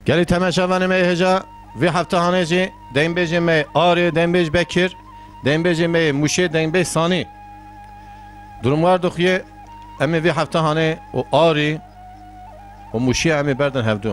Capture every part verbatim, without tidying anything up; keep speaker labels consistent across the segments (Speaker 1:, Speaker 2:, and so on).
Speaker 1: گلی تماشاوان می هجا وی هفته هانه جی دیم بیجی می آری دیم بیج بکر دیم بیجی می موشه دیم بیج سانی درموار دخیه امی وی هفته هانه و آری و موشه امی بردن هفدو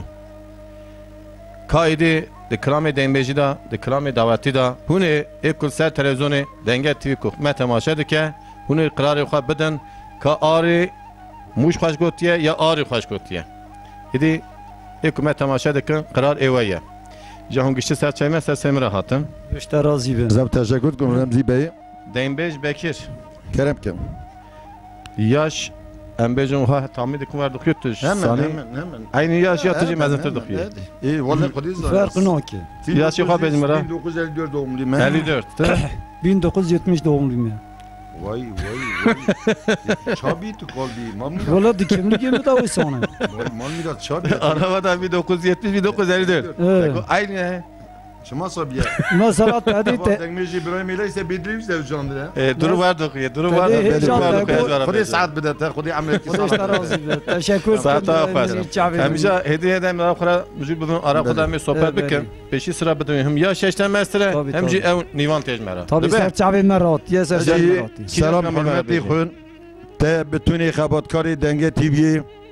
Speaker 1: کایدی دکرام دیم بیجی دا دکرام دعوتی دا هونه اکل سر تلویزیون دنگه تیوی کو ما تماشا دکه هونه قرار خواه بدن که آری موش خوش گوتیه یا آری خوش گوتیه ایدی اکل ما تماشا دکن قرار ایویه جهان گشت سر چای سر سمره هاتم
Speaker 2: اشتا راضی بن
Speaker 3: زب تشکر کنم رمزی بی
Speaker 1: دیم بیج بکر
Speaker 3: کرم کم
Speaker 1: یاش ام بیجم ها تامید کن ورد خیلی توش
Speaker 3: hemen hemen hemen
Speaker 1: aynı yaş yatıcı mezettir döküyor
Speaker 3: iyi vallahi kodiz
Speaker 2: fark naki
Speaker 1: yaş yok abi benim ara
Speaker 3: bin dokuz yüz elli dört doğumluyum ben
Speaker 1: elli dört
Speaker 2: bin dokuz yüz yetmiş doğumluyum ya
Speaker 3: vay vay vay çabi tu kalbi mamni
Speaker 2: valla dikimli gibi de oysa ona
Speaker 3: mamni da çabi
Speaker 1: arabada bin dokuz yüz yetmiş bin dokuz yüz elli dört aynı
Speaker 3: şuma sabiye
Speaker 2: mesela tadı te
Speaker 3: teknoloji İbrahim ile ise bedriyim de ucandı
Speaker 1: e duru var döküyor duru var
Speaker 3: döküyor kodi saat bede ta kodi ameliyat
Speaker 2: خودش راضی به تشکر
Speaker 1: ساعت آخر همیشه هدیه دادم در آخر موزیک بدون آرا خودم می صحبت بکنم پیشی سر بدون هم یا ششتن مستره همجی او نیوان تیج مرا
Speaker 2: طبی سر چاوی مرات یه سر
Speaker 3: مراتی سلام حرمتی خون ته بتونی خبرکاری دنگه تیوی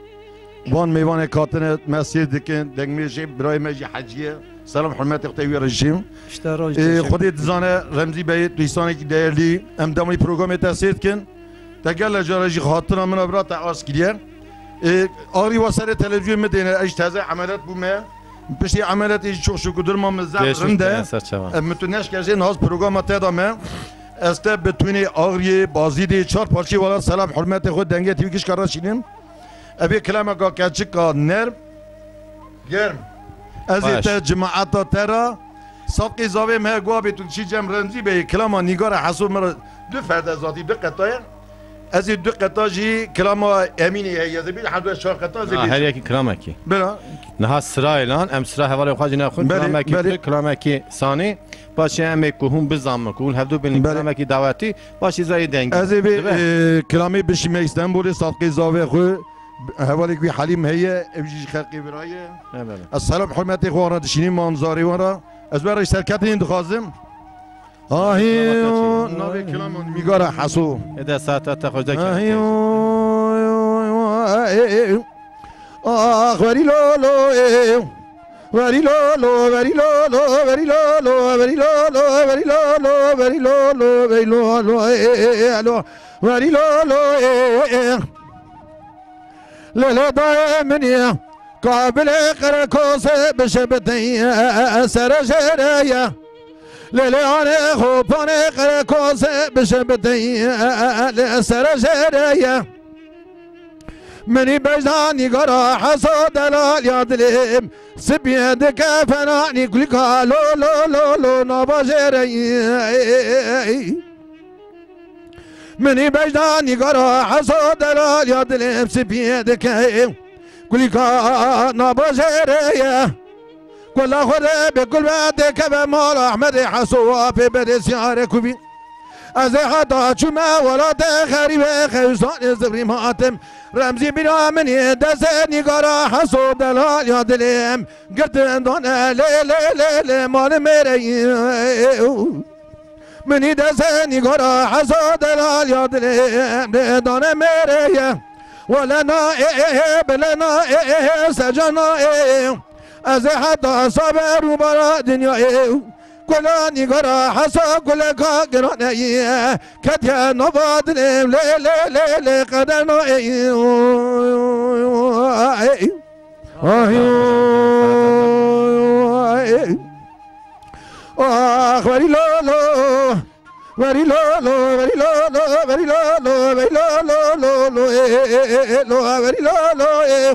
Speaker 3: وان میوان کاتن مسیر دکن دنگ میشه برای مجی حجیه سلام حرمتی خطیوی رژیم خودی دزانه رمزی به دوستانی که دیرلی ام دامنی پروگرام تاثیر کن تگل جارجی خاطرم من برات عاص کردیم آری واسه تلویزیون مدینه ايش تازه عملت بومه بشي عملت ايش شو شو قدر ما مزعل رنده متونش كازين هاز برنامج تدامه است بتونی آری بازی دی چهار پارچه والا سلام حرمت خود دنگه تیوی کش کارا شینیم ابی کلمه کا کچک کا نرم گرم از ایت جماعت ترا ساقی زاوی مه گوا بیتون چی جم رنجی به کلمه نگار حسوب مر دو فرد ذاتی دو قطعه از دو قطعه جی کلمه امینی هی از بی حد چهار قطعه زی
Speaker 1: هر یکی کلمه کی
Speaker 3: بله
Speaker 1: نه سرایلان ام سرا حوالی خواجی نخون کلمه کی کلمه کی ثانی باشه ام کوهم بزام کول هفدو بین کلمه کی دعوتی باشه زای دنگ
Speaker 3: از بی کلمه بشیم استانبول ساقی زاوی خو حوالی کی حلیم هی ابجی خلقی برای السلام حرمتی خوارا دشینی منظاری ورا از برای شرکت این دخوازم آهی نوی کلام میگاره حسو
Speaker 1: اده ساعت تا خوش دکه
Speaker 3: آهی آخ وری لولو وری لولو وری لولو وری لولو وری لولو وری لولو وری لولو وری لولو وری لولو للا دائمني قابل قرقوس بشبتي سرجريا للياني خوباني قرقوس بشبتي سرجريا مني بجداني قرا حصو دلال يادلم سبيدك فناني كلك لو لو لو لو نباجري مني بجداني قرا حصو دلال يادلم سبيدك كلك نباجري كل خدا بكل بعدك بمال احمد حصو في بدسيار كوبي از حدا چما ولاد خریب خیزان زبری ماتم رمزی بنا منی دست نگارا حسو دلال یادلیم گردن دانه لی لی لی لی مال میره منی دست نگارا حسو دلال یادلیم دانه میره ولنا بلنا سجنا از حدا صبر و برا دنیا كلا نيجرا حسا كلا كاجرنا يه كتيا نبض لم لا لا لا لا قدرنا ايه آه وري لا لا وري لا لا وري لا لا وري لا لا وري لا لا لا لا وري لا لا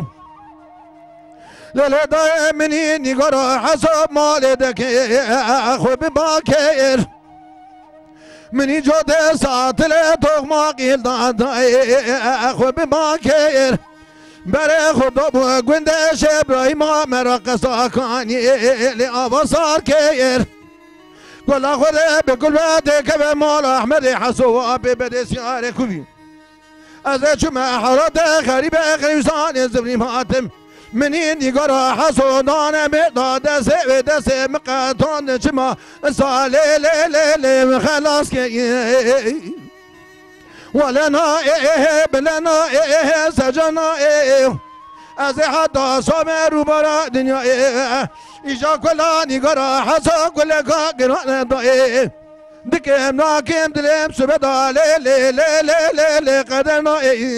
Speaker 3: لا دائمني نقرا حسب مالدك اخو بباكر مني جود ساعت لتوق ما قيل اخو بباكر بري خدا بو گندش ابراهيم مرقص كاني لابا صار كير قال اخو بكل بعدك بمال احمد حسو ببدس ياركوي از چما حرات غريب غريزان زبري ماتم منی نگارا حسودان بداد سه دست مقتان چما ساله ل ل ل خلاص که ولنا بلنا سجنا از حتی سامر رو برا دنیا ایجا کلا نگارا حسا کلا گران دائه دکم ناکم دلم سبدا ل ل ل ل ل ل قدرنا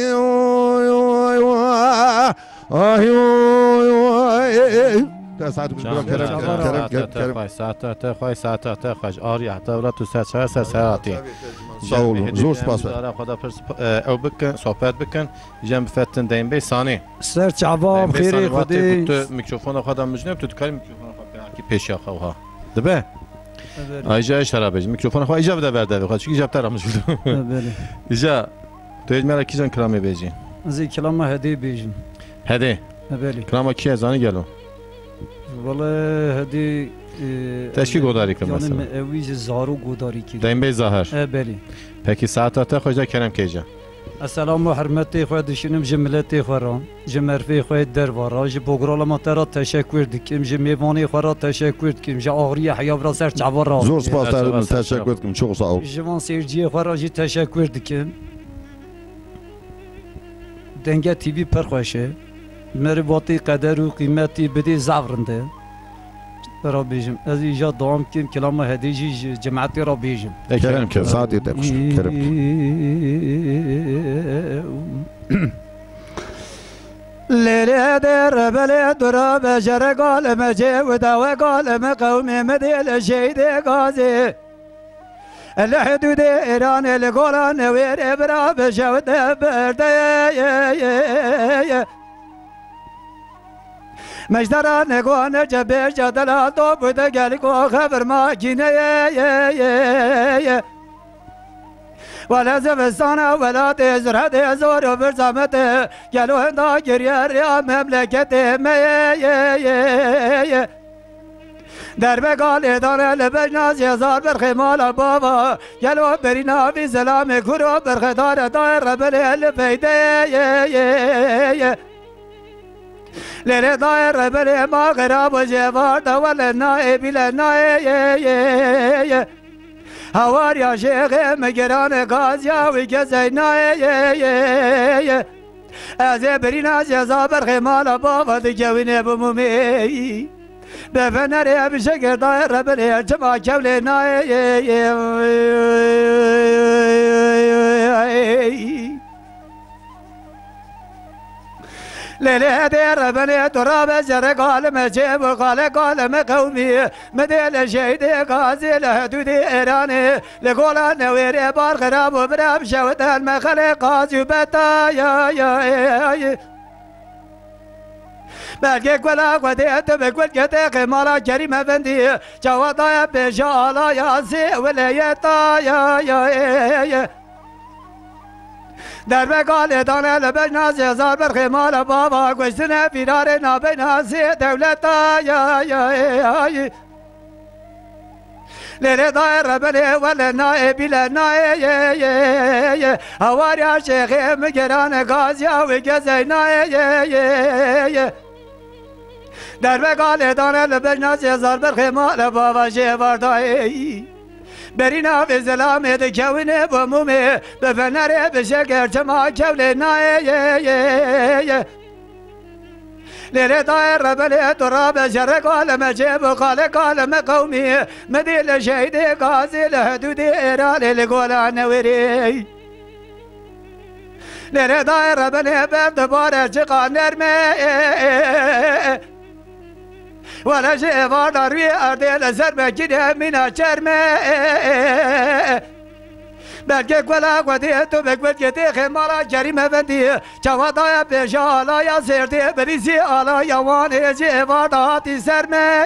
Speaker 3: ساعت
Speaker 1: کرم کرم ساعت تا خوای ساعت تا خوش آری حتی ولی تو ساعت ساعت ساعتی
Speaker 3: ساول زور سپاس
Speaker 1: خدا پرس او بکن صحبت بکن جنب فتن دیم بی ثانی
Speaker 2: سر چعبام خیری خودی
Speaker 1: میکروفون خودم مجنب تو کاری میکروفون خودم کی پیش آخوها دبه ایجا اشترا بج میکروفون خو ایجا بده برده خود چی جاب ترامش بود
Speaker 2: بله
Speaker 1: ایجا تو ایج مرا کیزن کلامی بیجی
Speaker 2: از این کلام هدی بیجم
Speaker 1: هدی
Speaker 2: بله
Speaker 1: کلام کی ازانی گلو
Speaker 2: والله هدی
Speaker 1: تشکی گوداری کن مثلا
Speaker 2: یعنی اویز زارو گوداری کی
Speaker 1: دایم بی ظاهر
Speaker 2: بله
Speaker 1: پکی ساعت تا خوجا کرم کیجا
Speaker 2: السلام و حرمتی خود دشنم جملتی خوران جمرفی خود در وراج بوگرال ما ترا تشکر دکیم جمیوانی خورا تشکر دکیم جا آغری حیاب را سر چوارا
Speaker 3: زور سپاس دارم تشکر دکیم چوق ساو
Speaker 2: جوان سیرجی خورا جی تشکر دکیم دنگه تیوی پرخوشه مرباطی قدر و قیمتی بدی زعرنده را بیجم از ایجاد دوام کم کلام هدیجی جماعتی را بیجم
Speaker 3: کرم کرم ساعتی دکش کرم
Speaker 2: لیلی در بلی درا بجر قال مجی و دوا قال مقومی مدیل شید غازی الحدود ایران الگولان ویر برا بشود برده مجدرا نگوان جبه جدلا تو بوده گلی کو خبر ما گینه ولا زبستان ولا تزرع تزور و برزامت گلو هندا گریه ریا مملکت می در بگال دانه لبجناز یزار برخمال بابا گلو برینا بی سلام کرو برخدار دایر ربل الفیده لیلی دایر بری ما غراب و جوار دول نائبی لنائه هوار شیخ مگران غازیا و گزی نائه از برین از یزا برخمال بابا دگوینه بمومی بفنر بشکر دایر بری جمع کول نائه لیلی دیر بنی تراب زر قال مجيب وقال قال مقومي مديل شهيد غازي لحدود ایرانی لقول نوير بار غراب وبرام شوت المخل قازي بتا يا يا بلکه کلا قدی تو بکل کته قمارا کریم افندی جوادای بجالا یاسی ولیتا یا یا در بقال دانه لبج ناز هزار برخمال بابا گشتن فیرار نابه نازی دولتا یا یا یا لیلی دایر بلی ولی نائبی لنائه هواری شیخ مگران غازیا و گزی نائه در بقال دانه لبج ناز هزار برخمال بابا شیوار دایی برينا في زلامة كونه بمومي بفنر بشكر جماعة كولي ناي ليلي طاير بلي تراب شرق قال مجيب قال قال مقومي مديل شهيدي قاسي لحدودي إيراني لقول عنوري ليلي طاير بلي برد بارش قانر مي ولا شيء فادر في أرض سرب كده من شرمه بلکه کلا قدی تو بگوید که تی خمارا جریم بندی چوادای بجالا یا سرتی بریزی آلا یوان جواداتی سرمه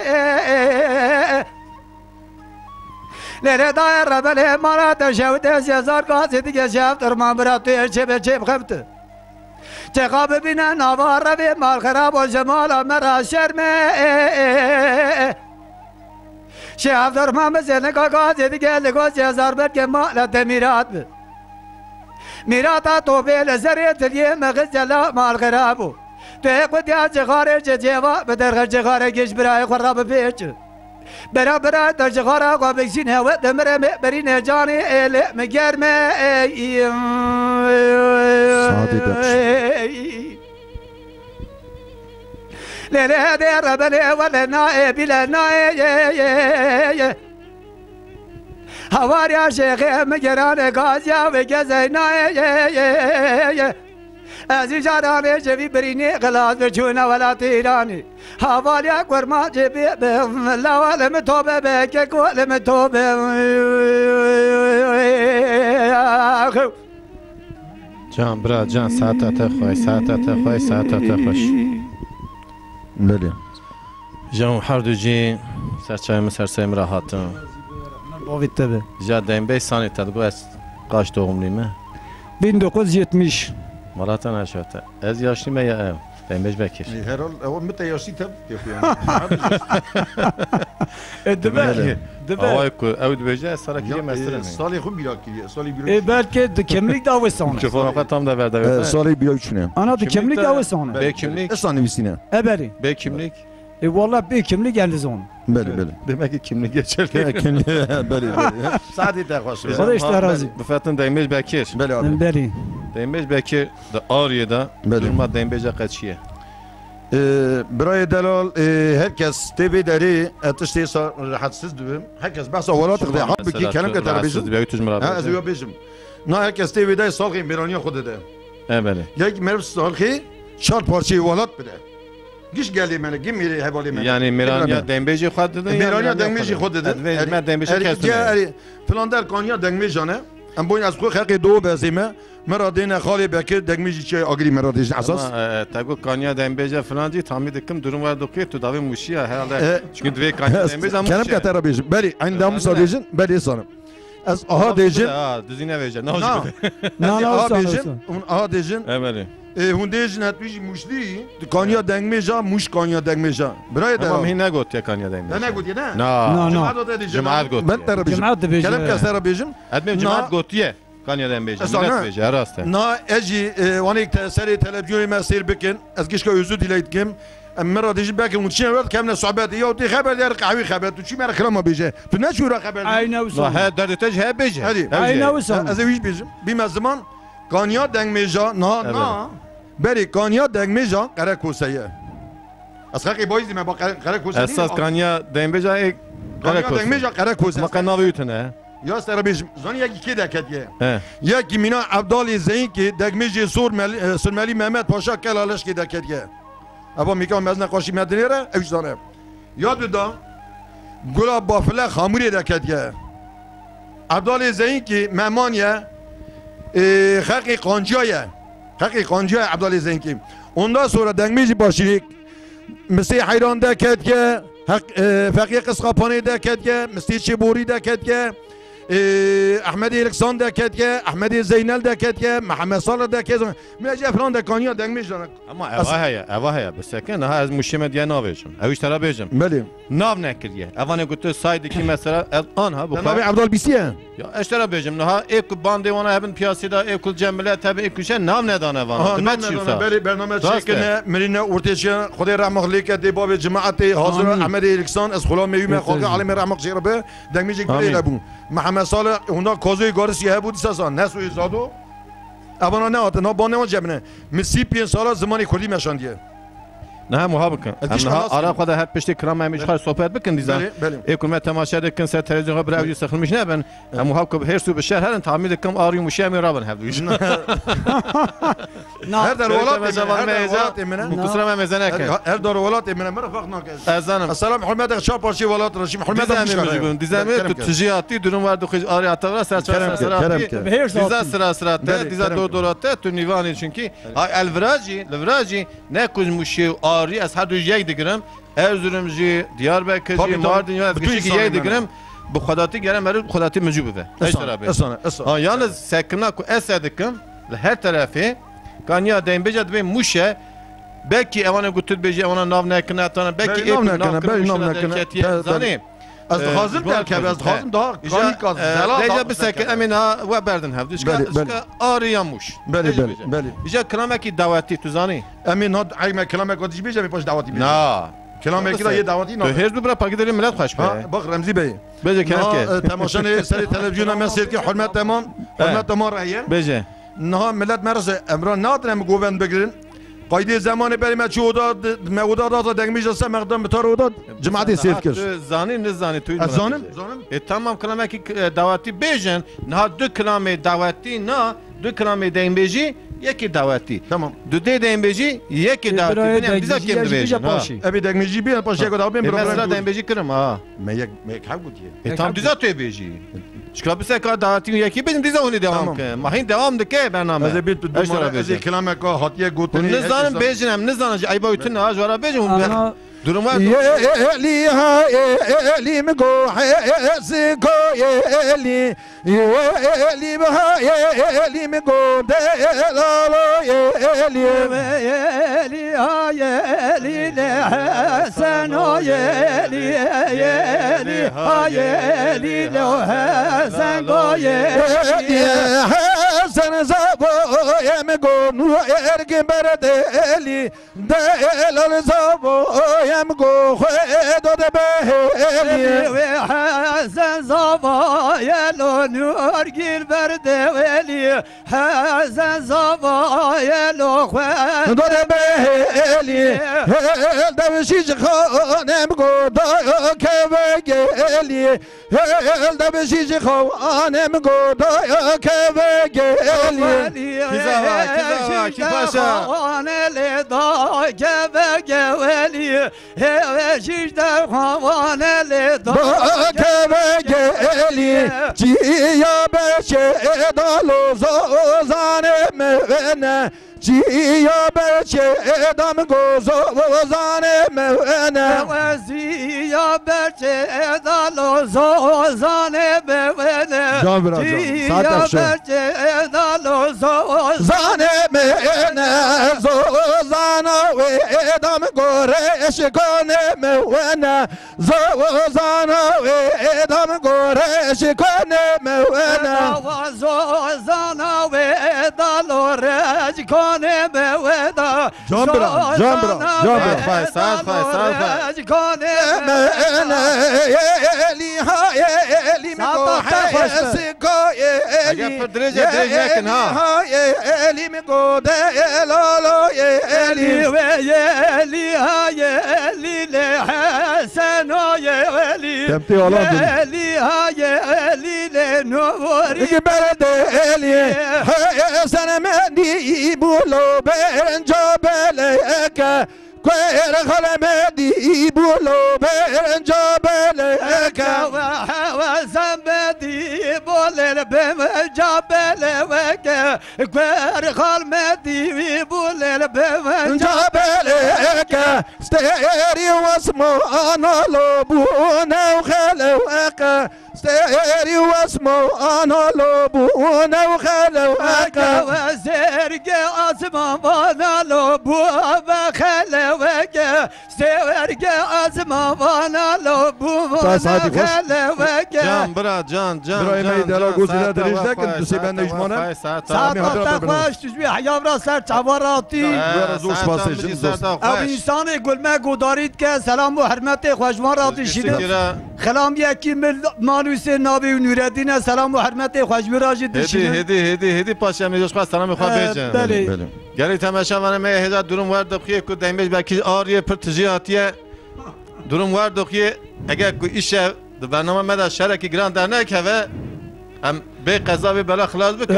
Speaker 2: لیلی دایر ربله مارا تشوده سیزار کاسی دیگه شفت ارمان برا توی چه چه خفت چه خواب بینه نوار روی مال خراب و جمالا مرا شرمه شیخ درمان بزنه که گازی دیگه لگوز یزار بر که مالت میرات میراتا تو بیل زری تلیه مغز جلا مال خرابو تقود يا جغار جيوا بدر جغار جيش براي خراب بيج برا برا در جغار قابلسين هوا دمر برين جاني ال مجر ما
Speaker 3: سعادي بخش
Speaker 2: لا لا دير بلا ولا نائب لا نائب هوار يا شيخ مجران غازيا وجزينا ازي جاراني جبي بريني غلاظ بجونا ولا تيراني هوار يا قرما جبي لا ولا متوبه بك ولا متوبه
Speaker 1: جان برا جان ساعتت خوش ساعتت خوش ساعتت خوش
Speaker 3: بله
Speaker 1: جان هر دو جی سرچای مسر سیم راحتم
Speaker 2: بوید تبه
Speaker 1: جا دیم بی سانی تدگو از قاش دوغملیمه
Speaker 2: bin dokuz yüz yetmiş
Speaker 1: مراتان هشوته از یاشلیمه یا او دیم بیش بکر
Speaker 3: هرال اول متى ياشي تب
Speaker 2: دبه
Speaker 1: آوای کو او دو بیجه سارا کلی مسترم
Speaker 3: سالی خوب بیرا کلیه سالی بیرا
Speaker 2: E belki de kimlik davasına.
Speaker 1: شوفوا وقت tam da verdi.
Speaker 3: سالی بیرا üçüne
Speaker 2: Ana de kimlik davasına.
Speaker 1: Be kimlik.
Speaker 3: اسان نویسینه
Speaker 2: Eberi.
Speaker 1: Be kimlik.
Speaker 2: E valla bir kimlik geldi zon.
Speaker 3: بله بله
Speaker 1: Demek ki kimlik geçerli.
Speaker 3: بله بله سعدی تخواش
Speaker 2: Sonra işte razı.
Speaker 1: Bu fiyatın deyimiz bekir.
Speaker 3: بله abi
Speaker 2: Beri.
Speaker 1: Deyimiz bekir de Ağrı'da
Speaker 3: Bele.
Speaker 1: durma deyimiz kaçıya.
Speaker 3: برای دلال herkes تبی داری اتشتی راحتسız دوم herkes بحث اولات خدای حال بکی کلام که تر بیشم
Speaker 1: Be ütüz
Speaker 3: ها از
Speaker 1: mürabet.
Speaker 3: یا بیشم نه herkes تبی دای سالخی میرانی خود ده
Speaker 1: Evet.
Speaker 3: یک مرد سالخی چهار پارچه اولات بده گیش گلی منه گیم میری حوالی منه
Speaker 1: Yani Miranya deyimiz خود dedin.
Speaker 3: میرانی دنگمیجی خود ده
Speaker 1: Ben deyimiz kestim.
Speaker 3: فلان در کانیا دنگمیجانه ام بوین از خو خلق دو بزیمه مرا دین خالی بکر دنگمیجی چه آگری مرا دیجن اساس
Speaker 1: Tagu Kanya deyimiz falan değil. Tahmin ettim durum var dokuyor. Tu davi muşiya herhalde. Çünkü dve Kanya deyimiz ama
Speaker 3: کنم که ترا بیجم بلی این دام سال بیجن بلی سانم از آها دیجن
Speaker 1: Ha düzine vereceğim. Ne
Speaker 3: نه
Speaker 1: olacak?
Speaker 2: Ne ne
Speaker 3: آها
Speaker 2: olsa
Speaker 3: بیجن
Speaker 2: olsa.
Speaker 3: اون آها دیجن
Speaker 1: Evet.
Speaker 3: هون دیجن هتویجی مشتی کانیا دنگمیجا موش کانیا دنگمیجا برای
Speaker 1: Tamam
Speaker 3: در
Speaker 1: hine got ya Kanya deyimiz.
Speaker 3: نه نگودی نه
Speaker 1: Na.
Speaker 2: No no.
Speaker 3: جماعت داده دیجن
Speaker 1: Cemaat got.
Speaker 3: من ترا بیجم
Speaker 2: Cemaat de beji.
Speaker 3: کلم که ترا بیجم
Speaker 1: Admim cemaat got ye. Kanya deyimiz.
Speaker 3: Esana.
Speaker 1: Millet beji. Araste.
Speaker 3: نه اجی وانی یک سری تلویزیونی مسیر بکن از گیش که اوزو دیلیت کم مرا دیجی بکن اون چی نورد کم نه صحبت یا تی خبر در قهوی خبر تو چی مرا کلام بیجه تو نه چورا خبر
Speaker 2: Aynı
Speaker 1: Na
Speaker 2: olsa.
Speaker 1: he derdetej he beji.
Speaker 3: Hadi.
Speaker 2: Aynı olsa.
Speaker 3: از ویش بیجم بیم از زمان کانیا دنگ میجا نه نه بری کانیا دنگ میجا قره کوسیه از خاکی بایزی من با قره کوسیه
Speaker 1: Esas Kanya deyimiz ay
Speaker 3: کانیا دنگ میجا قره کوسیه
Speaker 1: Ama kanavı ütüne.
Speaker 3: یا سر بیجم زنی یکی کی دکتیه
Speaker 1: He.
Speaker 3: یکی مینا عبدال زین کی دنگ میجی سور سلمالی محمد پاشا کلالش کی دکتیه ابا میگم مزن قاشی مدنی را اوش دانه یاد دا گلا بافله خاموری دکتیه عبدال زین کی مهمانیه خلقی قانجایه خلقی قانجایه عبدال زین کی ondan sonra dengmeci başlık Mesih hayran deket ki Fakir Kıskapani deket ki Mesih Çiburi deket ki Ahmedi Eleksan deket ki Ahmedi Zeynel deket ki Muhammed Salih deket ki Mece falan dekaniya dengmeci
Speaker 1: Ama eva heye, eva heye. Besekin ha az muşime diye nav vereceğim. Ev iştara vereceğim.
Speaker 3: Beli
Speaker 1: Nav ne kiriye? Evane gutu saydı ki mesela an ha bu.
Speaker 3: Nabi Abdal Bisiye
Speaker 1: Ya iştara vereceğim. Ha ek bande ona hepin piyasada ekul cemile tabi ekuşen nav ne dan evana. Demet çiyorsa.
Speaker 3: Beli bername çekine Merine Urteşe Khuday rahmetli ke de bab cemaati hazır Ahmedi Eleksan az khulam meyme khulga alim rahmet şirabe dengmeci kire bu Muhammed Salih onda kozuy garisi he bu disasan ne suyu zado Abana ne atı ne bana cebine Mesih piyen sala zamanı kuli meşan diye
Speaker 1: Ne muhabbıkın.
Speaker 3: Etiş
Speaker 1: Hem
Speaker 3: kalas
Speaker 1: ara
Speaker 3: mı?
Speaker 1: kadar hep peşte kram emiş har sohbet bikin dizan.
Speaker 3: Beli beli
Speaker 1: Ekul me temaşa dekin se televizyona bir evci sıkılmış ne ben. Hem muhabbık her su bir şehir herin tahmin ekim arıyım uşağım yaraban hevdu.
Speaker 3: her dar
Speaker 1: Velat
Speaker 3: velat
Speaker 1: emine, her dar velat
Speaker 3: emine
Speaker 1: Bu kusura me mezene eken.
Speaker 3: her dar velat emine merhaba nakaz
Speaker 1: Ezanım.
Speaker 3: Selam hürmet çar parça velat rışim hürmet
Speaker 1: Dizemimiz Dizemi tu tüciyatı durum vardı kız arı atavra serçe
Speaker 3: Kerem
Speaker 1: serçe
Speaker 3: Kerem Kerem
Speaker 1: Diza sıra sıra te
Speaker 3: Beli,
Speaker 1: diza
Speaker 3: Kerem.
Speaker 1: do dorate tu nivani çünkü elvraji levraji ne kuzmuşi arı az hadu yek digram Erzurumji Diyarbakırji
Speaker 3: Tabii, tabii.
Speaker 1: Mardin ya
Speaker 3: Bütün
Speaker 1: küçük
Speaker 3: insanlar
Speaker 1: yek
Speaker 3: yani.
Speaker 1: digram bu kadati gelen beri kadati mecbur be.
Speaker 3: Esana esana esana
Speaker 1: Ha yalnız sekina ku esedikim her tarafı kanya deyimbeca ve muşe belki evana gutul beji evana nav nekine atana belki
Speaker 3: Belki nav nekine, belki nav nekine.
Speaker 1: nekine
Speaker 3: Tabii,
Speaker 1: zani
Speaker 3: از خازم ترکیب از خازم دا کانی کاز
Speaker 1: لیجا بسک امینا و بردن هفت که آریا موش
Speaker 3: بله بله بله
Speaker 1: ایجا کلامه کی دعوتی تو زانی
Speaker 3: امین ها عیم کلامه کاتیش بیجه می پاش دعوتی بیجه
Speaker 1: نه
Speaker 3: کلامه کی یه دعوتی نه
Speaker 1: تو هر دو برا پاکی داری ملت خوش به
Speaker 3: باخ رمزی به
Speaker 1: بجه کنه که
Speaker 3: تماشا سری تلویزیون مسیر که حرمت تمام حرمت تمام رایه
Speaker 1: بجه
Speaker 3: نه ملت مرز امران نادرم گووند بگیرن قایده زمان بریم چه وداد موداد داد دنگمیش است مقدم بتار وداد جماعتی سیف کرد
Speaker 1: زانی نه زانی توی
Speaker 3: زانم
Speaker 1: زانم تمام کلامه کی دعوتی بیجن نه دو کلام دعوتی نه دو کلام دین بیجی یکی دعوتی
Speaker 3: تمام
Speaker 1: دو دی دین بیجی یکی دعوتی ببینیم بیزا کیم بیجن
Speaker 3: ابی دنگمیجی بیان پاش یک دعوت بیم
Speaker 1: مثلا دین بیجی کرم ها
Speaker 3: می یک می کم بودیه
Speaker 1: تام دیزا توی بیجی چکار بسه کار دعوتی یکی بیجیم دیزا اونی دوام که ما هین دوام دکه برنامه
Speaker 3: از بیت دو ماه از کلامه که هاتیه گوتنی
Speaker 1: نزانم بیجنم نزانم ای با تو نه جوارا بیجم درم
Speaker 3: لی ها لی مگو حسکو لی لی بها لی مگو دلالو لی لی ها لی حسن لی لی ها لی حسن حسن زبو مگو نو ارگ برد لی دلال زبو یم گو خود به و حسن زوایلو نور گیر برده ولی حسن زوایلو خود به لی دوشیج خانم گو دا که بگلی دوشیج خانم گو دا که بگلی
Speaker 1: کیزا کیزا کی پاشا
Speaker 2: خانه دا که بگلی هوشیش در خوانه لدا
Speaker 3: که بگلی جیا بشه دالو زانه مونه جیا بچه ادم گوزو زانه مونه
Speaker 2: وزیا بچه دالو زانه مونه
Speaker 3: جان برا جان
Speaker 2: جیا بچه دالو
Speaker 3: زانه مونه زانه و ادم گورش کنه مونه زانه و ادم گورش کنه مونه
Speaker 2: زانه و دالو رج کنه مودا
Speaker 3: جان برا جان برا جان برا
Speaker 1: فای سال فای سال فای
Speaker 2: کنه
Speaker 3: لی ها لی میگو حسکو
Speaker 1: اگر پر درجه درجه کن ها
Speaker 3: لی میگو دلالو
Speaker 2: لی و لی ها لی حسن لی
Speaker 3: تمتی اولاد
Speaker 2: لی ها لی نوری
Speaker 3: که برد لی حسن مدی بولو برنجا بلکه کویر خلمدی بولو برنجا بلکه
Speaker 2: و زمدی بولر برنجا بلکه کویر خلمدی بولر برنجا
Speaker 3: بلکه استری واسمو انا لبونه وخلوقه استری واسمو انا لبونه وخلوقه
Speaker 2: وزرق اسمو انا لبونه وخلوقه استرق اسمو انا لبونه وخلوقه
Speaker 1: جان برا جان جان
Speaker 3: برای می دلا گوزیده دریج دکن تو سی بند اجمانه
Speaker 2: ساعت خوش تجوی حیاب را سر چواراتی او انسان گلمه گودارید که سلام و حرمت خوشوان را دیشیده خلام یکی مانوس نابی و نوردین سلام و حرمت خوشوان را دیشیده
Speaker 1: هدی هدی هدی پاشا میجوش خواست سلام خواه بیجن
Speaker 2: بله
Speaker 1: گلی تماشا من می هزار درم ورد دخیه که دیمش بکی آریه پر تجیاتیه درم ورد دخیه اگر که ایشه برنامه مدى شركي جراند هناك هذا ام بي قضاوي بلا خلاص بك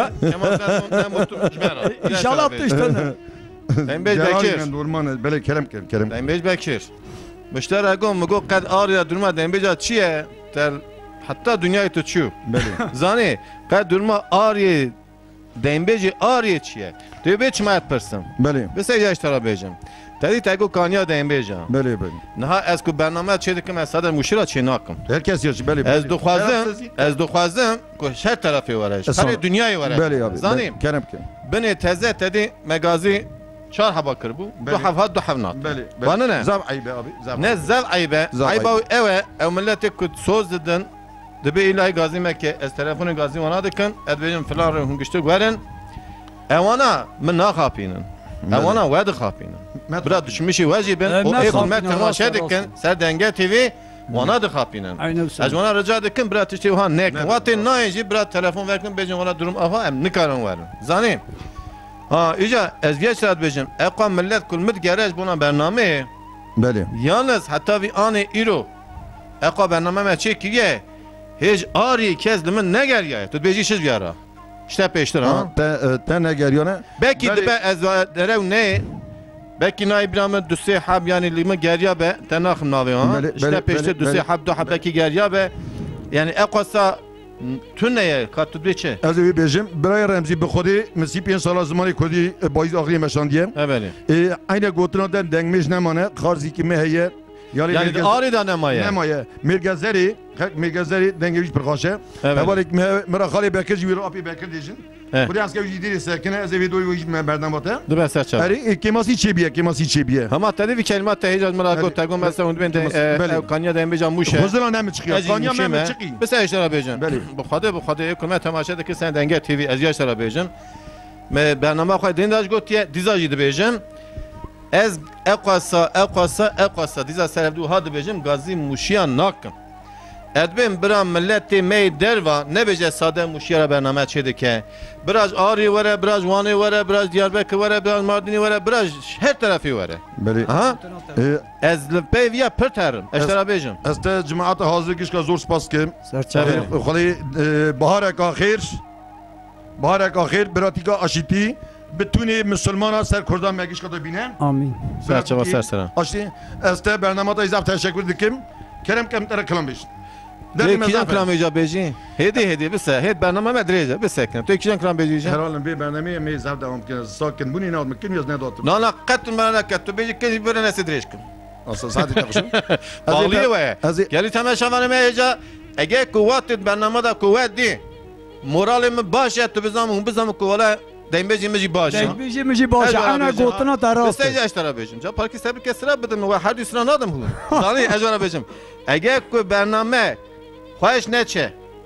Speaker 2: ان شاء الله بتشتغل
Speaker 1: دايم بيج بكير
Speaker 3: دورمان بلا كلام كلام
Speaker 1: دايم بيج بكير مشتري اقوم مقول قد اريا درما دايم بيج تشيه تل حتى دنياي تشوف زاني قد درما اري دايم بيج اري تشيه تو بيچ ما تپرسم
Speaker 3: بله
Speaker 1: بس اجاش ترا بيجم تدی تگو کانیا دایم بیجم
Speaker 3: بله بله
Speaker 1: نه از کو برنامه چه دکم از صدر مشیرا چه ناکم
Speaker 3: هر کسی هست بله
Speaker 1: از دو خوازم از دو خوازم که هر طرفی ورش هر دنیای ورش
Speaker 3: بله
Speaker 1: زانیم
Speaker 3: کلام کن
Speaker 1: بنی تزه تدی مگازی çar hava kır bu.
Speaker 3: Beli.
Speaker 1: Du hava du havnat.
Speaker 3: Beli.
Speaker 1: Bana ne?
Speaker 3: Zav ayıbe abi. Zav
Speaker 1: Ne zav ayıbe.
Speaker 3: Zav
Speaker 1: Ayıbe
Speaker 3: ayıbe.
Speaker 1: eve ev milleti kut söz dedin. Dibe ilahi gazi mekke ez telefonu gazi wana dikin. Edbejim filan re hunguştuk verin. Evana min nakhapinin. Evana ve dikhapinin. Bira düşmüşü vecibin.
Speaker 2: Evet,
Speaker 1: O
Speaker 2: ne
Speaker 1: ekul me
Speaker 2: khapinin,
Speaker 1: temaşa
Speaker 2: rast,
Speaker 1: dikin.
Speaker 2: rast.
Speaker 1: Ser denge T V. Wana dikhapinin.
Speaker 2: Aynen
Speaker 1: Ez wana rica dikin bira tişti uha nekin. Vati nayinci bira telefon verkin bejim wana durum aha em nikaran verin. Zanim. Ha ica ez geç saat bejim. Ekwa millet kul mid gerej buna bername.
Speaker 3: Beli.
Speaker 1: Yalnız hatta bir anı iro. Ekwa bername me çekiye. Hiç ari kezlimin ne gel ya? Tut beji şiz bir ara. İşte peştir ha.
Speaker 3: Ha, te te ne geliyor ne?
Speaker 1: Belki
Speaker 3: Beli.
Speaker 1: de be ez derev ne? Belki na İbrahim'in düsse hab yani lime geriye be tenakhım navi ha.
Speaker 3: Beli,
Speaker 1: İşte
Speaker 3: beli,
Speaker 1: peştir
Speaker 3: beli,
Speaker 1: düsse
Speaker 3: beli.
Speaker 1: hab da habeki geriye be. Yani ekwasa tüneye katut beçe.
Speaker 3: Ez evi bejim. Biraya Remzi bi xudi mesipiyen sala zamanı kodi bayız ahri meşandiye.
Speaker 1: Evet.
Speaker 3: E aynı gotunadan dengmiş nemane. Kharzi ki me heye.
Speaker 1: Yani de ari da nemaye.
Speaker 3: Nemaye. Mirgazeri. Hek mirgazeri dengeviş perxaşe.
Speaker 1: Evet.
Speaker 3: Evalik mera khali bekir jivir api bekir dejin.
Speaker 1: Evet.
Speaker 3: Buraya asker jidiri sekine ez evi doyu me berdamata.
Speaker 1: Dur ben serçe.
Speaker 3: Eri kemasi çebiye kemasi çebiye.
Speaker 1: Ama tadı bir kelimat tehicaz
Speaker 3: Beli.
Speaker 1: merago tegum mesela onu ben
Speaker 3: Beli.
Speaker 1: de kanya da embejam muşe.
Speaker 3: Hızlan ne mi çıkıyor? Kanya mı mi çıkıyor?
Speaker 1: Bes eştara bejim.
Speaker 3: Beli.
Speaker 1: Bu xade bu xade ekme temaşa deki sen denge T V ez eştara bejim. Me bername xay dindaj gotiye dizaji de bejim. Ez eqasa eqasa eqasa diza serevdu had bejim gazi muşiyan nakim. Edbim biram milleti mey derva ne beje sade muşiyara bername çedike. Biraz Ağrı vere, biraz Van'ı vere, biraz Diyarbakır vere, biraz Mardin'i vere, biraz her tarafı vere.
Speaker 3: Beli.
Speaker 1: Aha.
Speaker 3: E
Speaker 1: Ez peviya pırtarım. Eştara bejim.
Speaker 3: از ته جماعت حاضر کش کا زور سپاس که
Speaker 2: Serçe.
Speaker 3: خلی بهارک آخر بهارک آخر براتی کا آشیتی بتونی مسلمان ها سر کردان مگیش کدو بینه
Speaker 2: Amin.
Speaker 1: Serçe ve sersera.
Speaker 3: آشتی از ته برنامه تا ایزاف تشکر دکم کرم کم تر کلام بیش
Speaker 1: Te kijan kram beja beji. Hedi hedi bise. Hed bername medreje bisekin. Te kijan kram beji.
Speaker 3: herhalde bir برنامه می ایزاف دوام کنه ساکن بونی ناد مکن یز نداتم
Speaker 1: Na na katun bana kattu beji kezi böyle nesi direşkin.
Speaker 3: اصلا ساعتی تقشم
Speaker 1: Bağlıyor ve.
Speaker 3: از
Speaker 1: Geli temaşa var meja. Ege kuvvet bername da kuvvet di. Moralimi baş et bizam um bizam kuvala dembeji meji baş.
Speaker 2: Dekbiji mici başa ana gotuna taraf.
Speaker 1: Bese eştara bejim. Ja parki sabir kesra bedim ve her düsna nadım hu. Zani ejara bejim. Ege ku bername خواهش نچه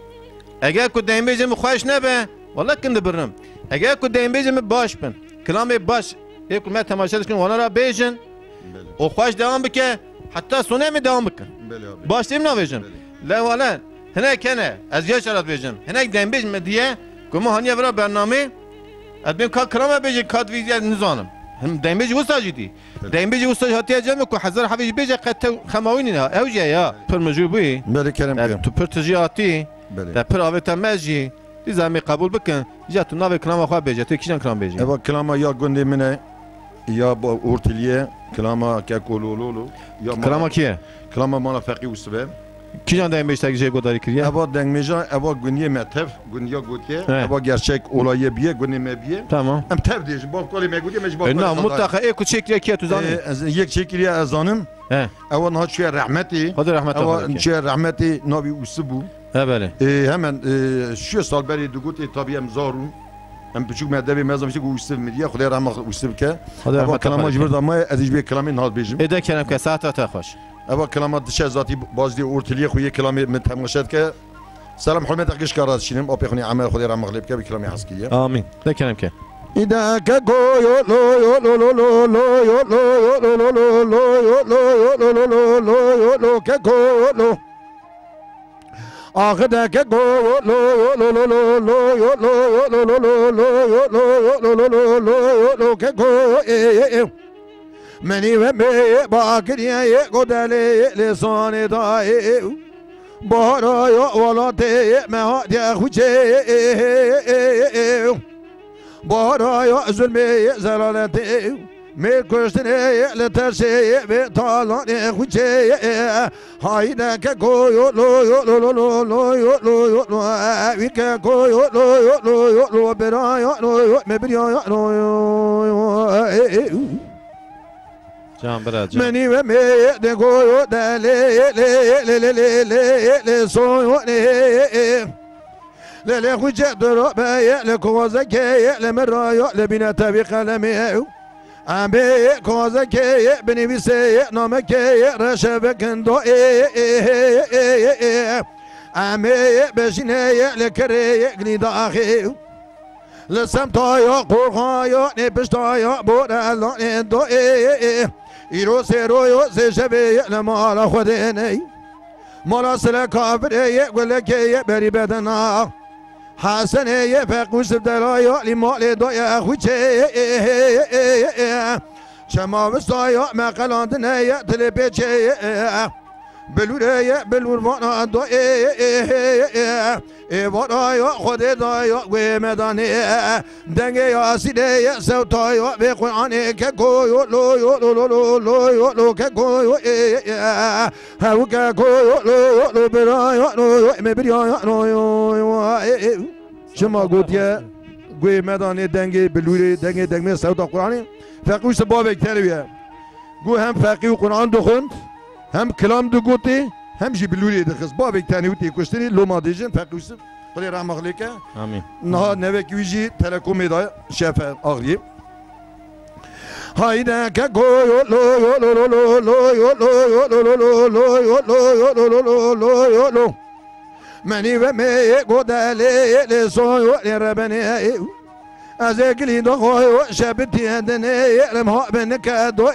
Speaker 1: اگر کو دیم بیجم خواهش نبه والله کند برم اگر کو دیم بیجم باش بن کلام باش یک کلمه تماشا داشتن وانا را بیجن و خواهش دوام بکه حتی سونه می دوام بکن باش دیم نبیجم لا والا هنه کنه از یه شرط بیجم هنه دیم بیجم دیه که ما هنیه برای برنامه ادبیم که کلام بیجم کاد ویزی نزانم هم دیم بیجم وستا جدی دیم بیجم وستا هاتیه جمع که حضر حفیظ بیجم قد خماوینی نه اوجه یا پر مجوبی
Speaker 3: بله کرم کرم
Speaker 1: تو پر تجیاتی
Speaker 3: بله
Speaker 1: در پر آویت مجی دیزامی قبول بکن جا تو ناوی کلام خواه بیجه تو کیشن کلام بیجی
Speaker 3: اوا کلاما یا گنده منه یا با اورتلیه کلاما که کولولولو یا
Speaker 1: کلاما کیه؟
Speaker 3: کلاما مالا فقی وسبه
Speaker 1: کیشن دایم بیشتر که جای گوداری کریه؟
Speaker 3: اوا دنگمیجا اوا گنیه متف گنیا گوتیه
Speaker 1: He.
Speaker 3: اوا gerçek olayı biye gönye mebiye
Speaker 1: Tamam.
Speaker 3: em tev diye bu koli megudiye mecbur
Speaker 1: E, na mutlaka e kuçekliye kiye tu zanı.
Speaker 3: az yek çekiliye azanım
Speaker 1: He.
Speaker 3: ewa nahat şuya rahmeti
Speaker 1: Hadi rahmet
Speaker 3: ewa
Speaker 1: Allah.
Speaker 3: şuya rahmeti nabi usubu
Speaker 1: He böyle.
Speaker 3: hemen şu sal beri dugut tabi em zarun em küçük medebi mezam şey usub mediye Xuday rahmet usub ke
Speaker 1: Hadi
Speaker 3: ewa
Speaker 1: rahmet
Speaker 3: kelama
Speaker 1: Allah.
Speaker 3: jibir da ma az bir kelamı nahat bejim
Speaker 1: Ede kenem ke saate ta hoş.
Speaker 3: ewa kelama dişe zati bazı ortaliye xuye kelamı metemşet ke selam hürmet akış karat şinim apexni amel Xuday rahmet lep ke bir kelamı haskiye
Speaker 1: Amin. De kenem ke.
Speaker 3: İda ke goyo lo yo lo lo lo lo yo lo yo lo lo lo lo yo lo yo lo lo lo lo yo lo ke goyo lo Ahıda ke goyo lo yo lo lo lo lo yo lo yo lo lo lo lo yo lo yo lo lo lo lo yo lo ke goyo e e e Meni ve me bakiriye ye godale lisani da e Bahara yo wala te me ha de huce Bahara yo zulme zalalete me kostine le terse ve talane huce hayda ke goyo lo yo lo lo lo lo yo lo yo lo vi ke goyo lo yo lo yo lo bera yo lo yo me bir yo lo yo
Speaker 1: Can biraz can.
Speaker 3: Meni ve me de goyo de le le le le le le le so yo ne le le huce dro be le koza ke le mera yo le bina tabi kalemi امه کازه که بنویسه نامه که رشه بکندو امه بشینه لکره گنید آخی لسم تایا قرخایا نپشتایا بورالان دو ایرو سیرویو سی شبه لمالا خودینی مالا سلا کافره گلکه بری بدنا حسنه فقوش بدلایا لمال دویا خوچه شما وستایا مقلاندنه تلپیچه بلوره بلور وانا دو ای ای ورایا خود دایا و مدانی دنگه یا سیده سوتایا به قرآن که کویو لو یو لو لو لو لو یو لو که کویو هاو که کویو لو لو برایا لو مبریا لو شما گوتیه گوی مدانی دنگه بلوره دنگه دنگه سوتا قرآن فقوش بابک ترویه گو هم فقی و قرآن دخوند هم کلام دو گوتی هم جی بلوری دخست بابک تنیوتی کشتنی لوما دیجن فقوس خدای رحم خلیکه
Speaker 1: آمین
Speaker 3: نه نوک ویجی تلکومی دای شف آغری هایده که گویو لو یو لو لو لو لو یو لو یو لو لو لو لو یو لو یو لو لو لو لو یو لو منی و می گودالی لسون یو ربنی از اگلی دو خویو شبتی هدنی رمها بنکه دو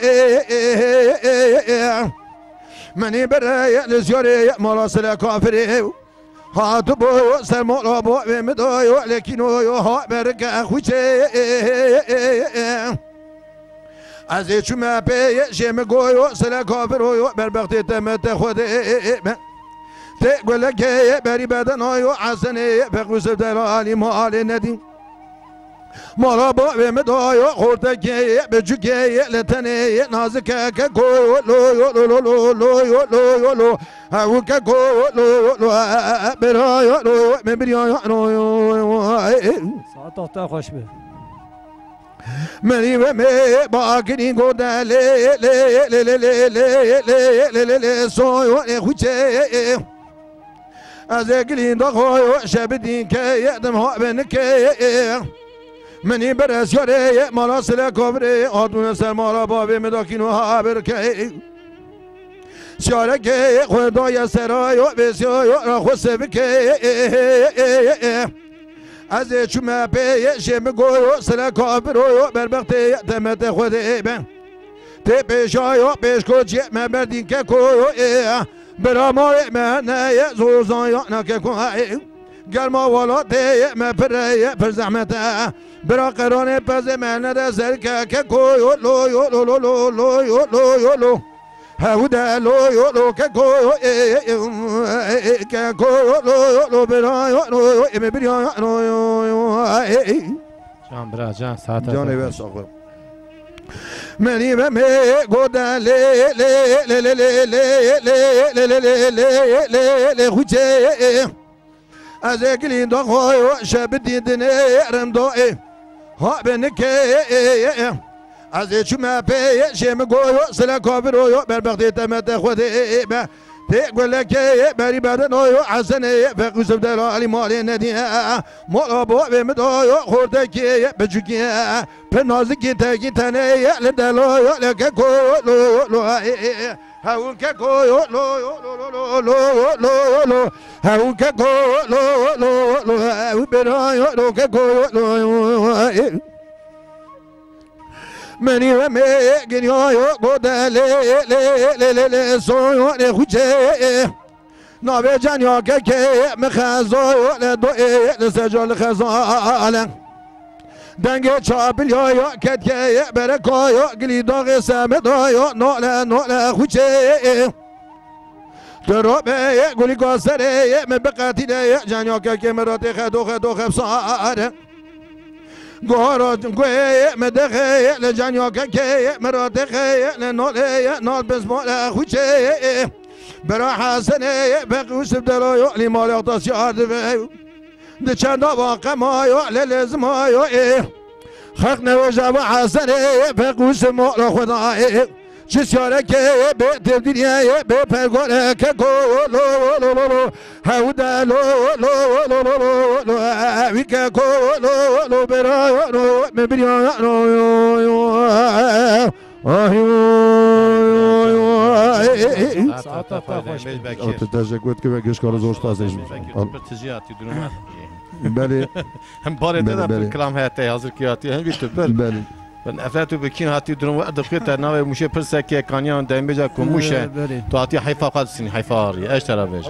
Speaker 3: منی برای لزیاری مراسل کافری هاتو بو سرمالا بو مدایو لکنویو ها برکه خوچه از چومه پی شم گویو سل کافرویو بربختی تمت خود تقول که بری بدنایو حسنی فقوس دلالی مال ندیم مالا با مدایو خورده که بجو که لتنی نازکه که گو لو یو لو لو لو لو یو لو یو لو هاو که گو لو لو برایو لو مبریایو
Speaker 2: ساعت تا خوش به
Speaker 3: منی و می باقی گوده لی لی لی لی لی لی لی لی لی سویو خوچه از اگلین دا خویو شب دین که یدم ها بنکه منی برس یاره مالا سلا کبره آدون سر مالا بابی مداکینو ها برکه سیاره که خدای سرایو بسیارو را خوصه بکه از چومه پی شم گویو سلا کبره بربخته تمت خوده بن تی پیشایو پیش کچی مبردین که کویو برا ماره منه زوزان یا نکه کویو گرما والا تی مپره پر زحمته برا قرانه پز من رزر که که کویو لو یو لو لو لو لو یو لو یو لو هوده لو یو لو که کویو که کویو لو یو لو برا یو لو یو ام برا یو
Speaker 1: جان برا جان ساعت
Speaker 3: جان بس آقا منی و می گوده لی لی لی لی لی لی لی لی لی لی لی خوچه از اگلین دا خویو شب دیدنه ارم دای ها بنکه از چومه پی شم گویو سلا کافرویو بربختی تمت خوده تقول که بری بدنایو حسنه فقوس دلالی مال ندیه مالا با مدایو خورده که بجوکیه پر نازکی تکی تنه لدلایو لکه کولو لو هاون که کولو لو لو لو لو لو هاون که کولو لو لو برایو لو که کولو منی و می گنیایو گوده لی لی لی لی سویو لی خوچه ناوی جنیا که که مخزایو لی دوئی لسجال خزال دنگ چابلیایو کت که برکایو گلی داغ سمدایو نوله نوله خوچه تروبه گلی گاسره مبقاتیده جنیا که که مرات خدو خدو خبساره گورات گوی مدخه لجانیا که مراتخه لنوله نال بزمال خوچه برا حسنه بقوس بدلایو لیمال اقتصی آردوه ده چند واقع مایو للزمایو خلق نوجه و حسنه بقوس مال خدای چیزیاره که به تبدیلیه به پرگاره که کولو لو لو لو هوده لو لو لو لو لو لو هوی که کولو لو برای لو مبریان لو
Speaker 2: عطا خوش
Speaker 3: أو تتجاكوت كيف جيش كارز أستاذ
Speaker 1: تجياتي درما
Speaker 3: بله
Speaker 1: هم باره تدا بالكلام هاته حاضر كياتي هم بيتبل
Speaker 3: بله
Speaker 1: من افاتو بكين هاتي درم وقت دقيقه ناوي مشه برسكي كانيان دايم بيجا كوموشه تو هاتي حيفا قد سني حيفاري ايش ترى بيج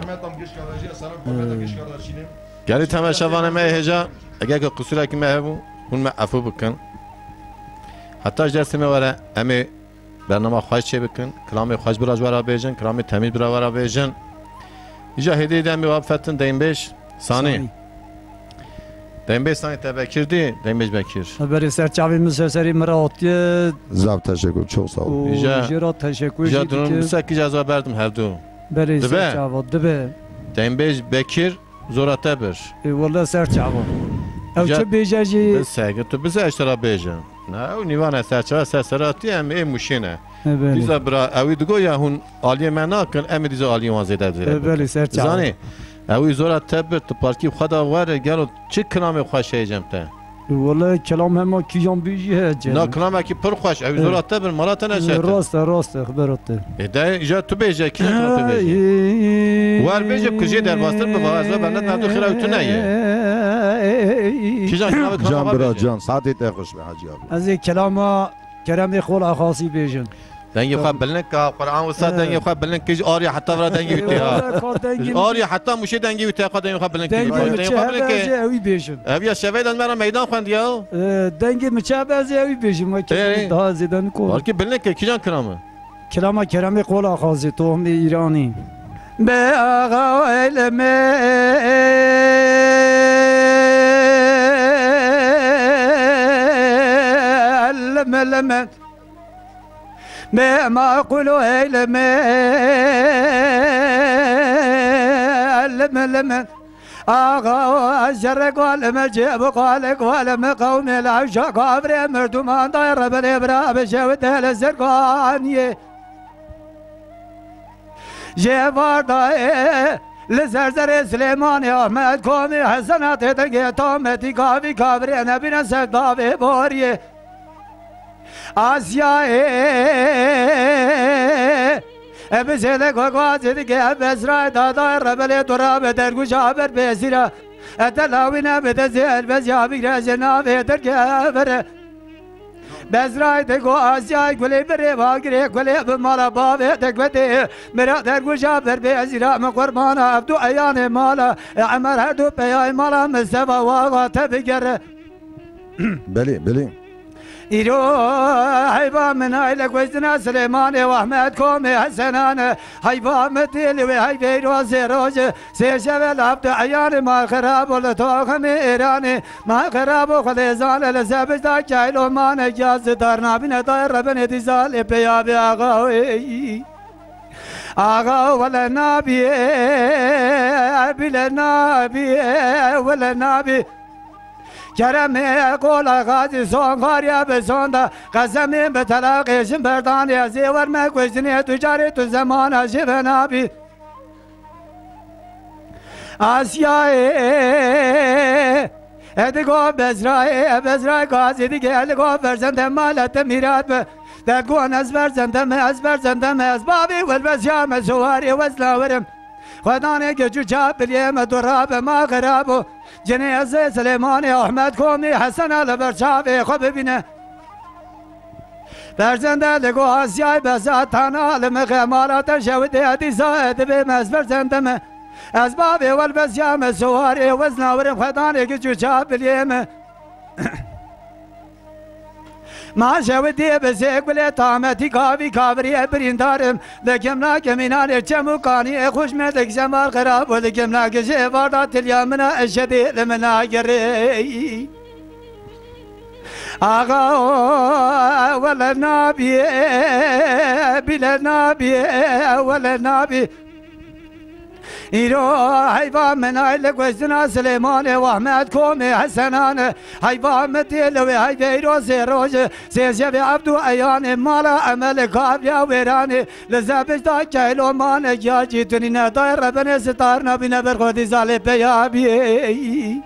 Speaker 1: قالي تمام شوانه ما هجا اگه قصورك ما هبو هون ما عفو بكن حتی جلسه می وره امی برنامه خواهش چه بکن کلام خواهش براج ورا بیجن کلام تمیز برا ورا بیجن ایجا هدیه دمی واب فتن دیم بیش ثانی دیم بیش ثانی تبکر دی دیم بیش بکر
Speaker 2: بری سرچاوی مسافری مراتی
Speaker 3: زاب تشکر çok sağ ol
Speaker 2: ایجا جرا تشکر
Speaker 1: ایجا درون سکی جزا بردم هر دو
Speaker 2: بری سرچاو دبه
Speaker 1: دیم بیش بکر زورته بر
Speaker 2: والله سرچاو او چه بیجاجی
Speaker 1: بس سگه تو بس اشترا بیجن نه او نیوان سرچاو سرسراتی هم ای مشینه دیزا برا اوی دگو یا هون عالی منا کن امی دیزا عالی وازیده دیره
Speaker 2: بله سرچاو
Speaker 1: زانی اوی زورته بر تو پارکی خدا واره گلو چه کلام خوش ایجمته
Speaker 2: والله کلام هم کیام بیجه
Speaker 1: نه کلام کی پر خوش اوی زورته بر مرات نشه
Speaker 2: راست راست خبرته
Speaker 1: ایده ایجا تو بیجه کی تو بیجه وار بیجه کجی در واسطه به واسطه بنده ندو خیره تو نه کی جان کلام
Speaker 3: جان برا جان ساعتی تا خوش به حاجی ابی
Speaker 2: از کلام کرم خول خاصی بیجن
Speaker 1: دنگی خواب بلنک که قرآن و سات دنگی خواب بلنک که آری حتی ورا دنگی بیتی ها آری حتی موشه دنگی بیتی ها دنگی خواب بلنک که
Speaker 2: دنگی خواب بلنک که اوی بیشم
Speaker 1: اوی شوی دن مرا میدان خوند یا
Speaker 2: دنگی مچه بازی اوی بیشم ما که daha زیدن کن
Speaker 1: بلکه بلنک که کی جان کرامه
Speaker 2: کلام کرم خول خاصی توهم ایرانی به آقا علمه علم ما أقوله علم علم علم آغا الشرق والمجيب قالك ولم قوم العشاق عبر مردمان طير بالإبرا بشوت الزرقانية جيبار ضاي لزرزر سليماني أحمد كومي حسنات تنقي تومتي كافي كافري نبينا سدابي بوريه آسیای ابزله قوازی که ابزرای دادای ربله دراب درگوش آبر بسیرا اتلاوینا بدزل بزیابی رزنا بدر گبر بزرای دگو آسیای گلی بره باگری گلی بمالا بابه دگوته مرا درگوش آبر بسیرا مقربان عبدو ایان مالا عمر هر دو بیای مالا مصطفى واقع تبگر
Speaker 3: بله بله
Speaker 2: ایرو حیبا من ایل گوزنا سلیمان و احمد کومی حسنان حیبا متیل و حیبی روز روز سیشو لابد عیان ما خراب و لطاقم ایرانی ما خراب و خلیزان لزبش دا کیلو ما نجاز دار نابین دای ربن دیزال پیابی آقاوی آقا ولا نابی بلا نابی ولا نابی کرم قول غازی سونگاریا بسوندا قسم به طلاقشم بردانی زیور مکوشنی تجاری تو زمان شبنابی آسیای ادگو بزرای بزرای غازی دیگه ادگو فرزند مالت میراد به دگون از فرزندم از فرزندم از بابی والبسیام سواری وزلاورم خدانه که جو چاب بلیم دراب ما غرابو جنازه سلیمان احمد کومی حسن البرچاوی خو ببینه فرزنده لگو آسیای بزاد تانا لمغمارات شوده حدیثا ادبه از فرزندم از بابی والبسیام سواری وزناورم خدانه که جو چاب بلیم ما شودی بزیک بله تامتی کاوی کاوری بریندارم لکم ناکمینان چمو کانی خوش مدک زمار خراب و لکم ناکشه واردا تلیا منا اشدی لمنا گری آقا ولا نابی بلا نابی ولا نابی ایرو حیبا من ایل گوزنا سلیمان و احمد کومی حسنان حیبا متیل و حیبی روز روز سیشب عبدو ایان مالا عمل کابیا ویرانی لزبش دا کهلو مان گیاجی تونی ندای ربن ستار نبی نبر خودی زالی بیابی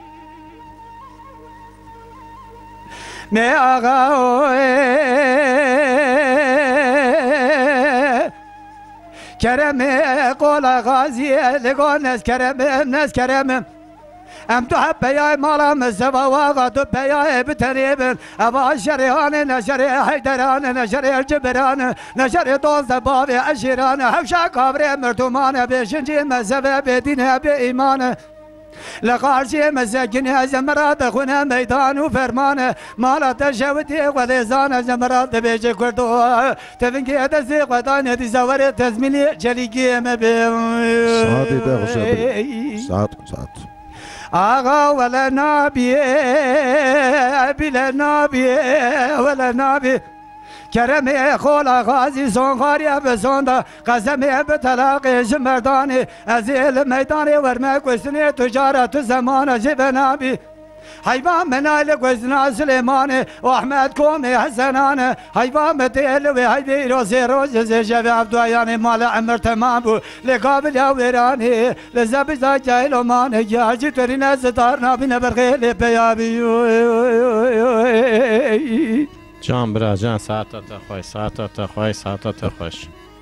Speaker 2: می آقا کرم قول غازی لگان نس کرم نس کرم ام تو حب بیای مالا مزبا واقع تو بیای بتریبن ابا شریان نشر حیدران نشر الجبران نشر دوز باب اشیران حوشا کابر مرتومان بشنجی مذهب بدین به ایمان لقارشي مساكن زمرات خونا ميدان وفرمان مالا تشوتي وليزان زمرات بيجي كردو تفنكي تزي قطان دي زور تزميلي جليكي مبي
Speaker 3: ساعات ده ساعات ساعات
Speaker 2: آغا ولا نبي بلا نبي ولا نبي کرم خولا غازی سونخاری بسوندا قسم بطلاق جمردانی از ایل میدانی ورمه کسنی تجارت زمان جبنابی حیوان منال گزنا سلیمان و احمد کومی حسنان حیوان متیل و حیوی روزی روز زیجب عبدویان مال عمر تمام بو لقابل یا ویرانی لزبزا جایل و مان جاجی ترین از دار نابی نبرخیل بیابی
Speaker 1: جان برا جان ساعتا تخوش ساعتا تخوش ساعتا تخوش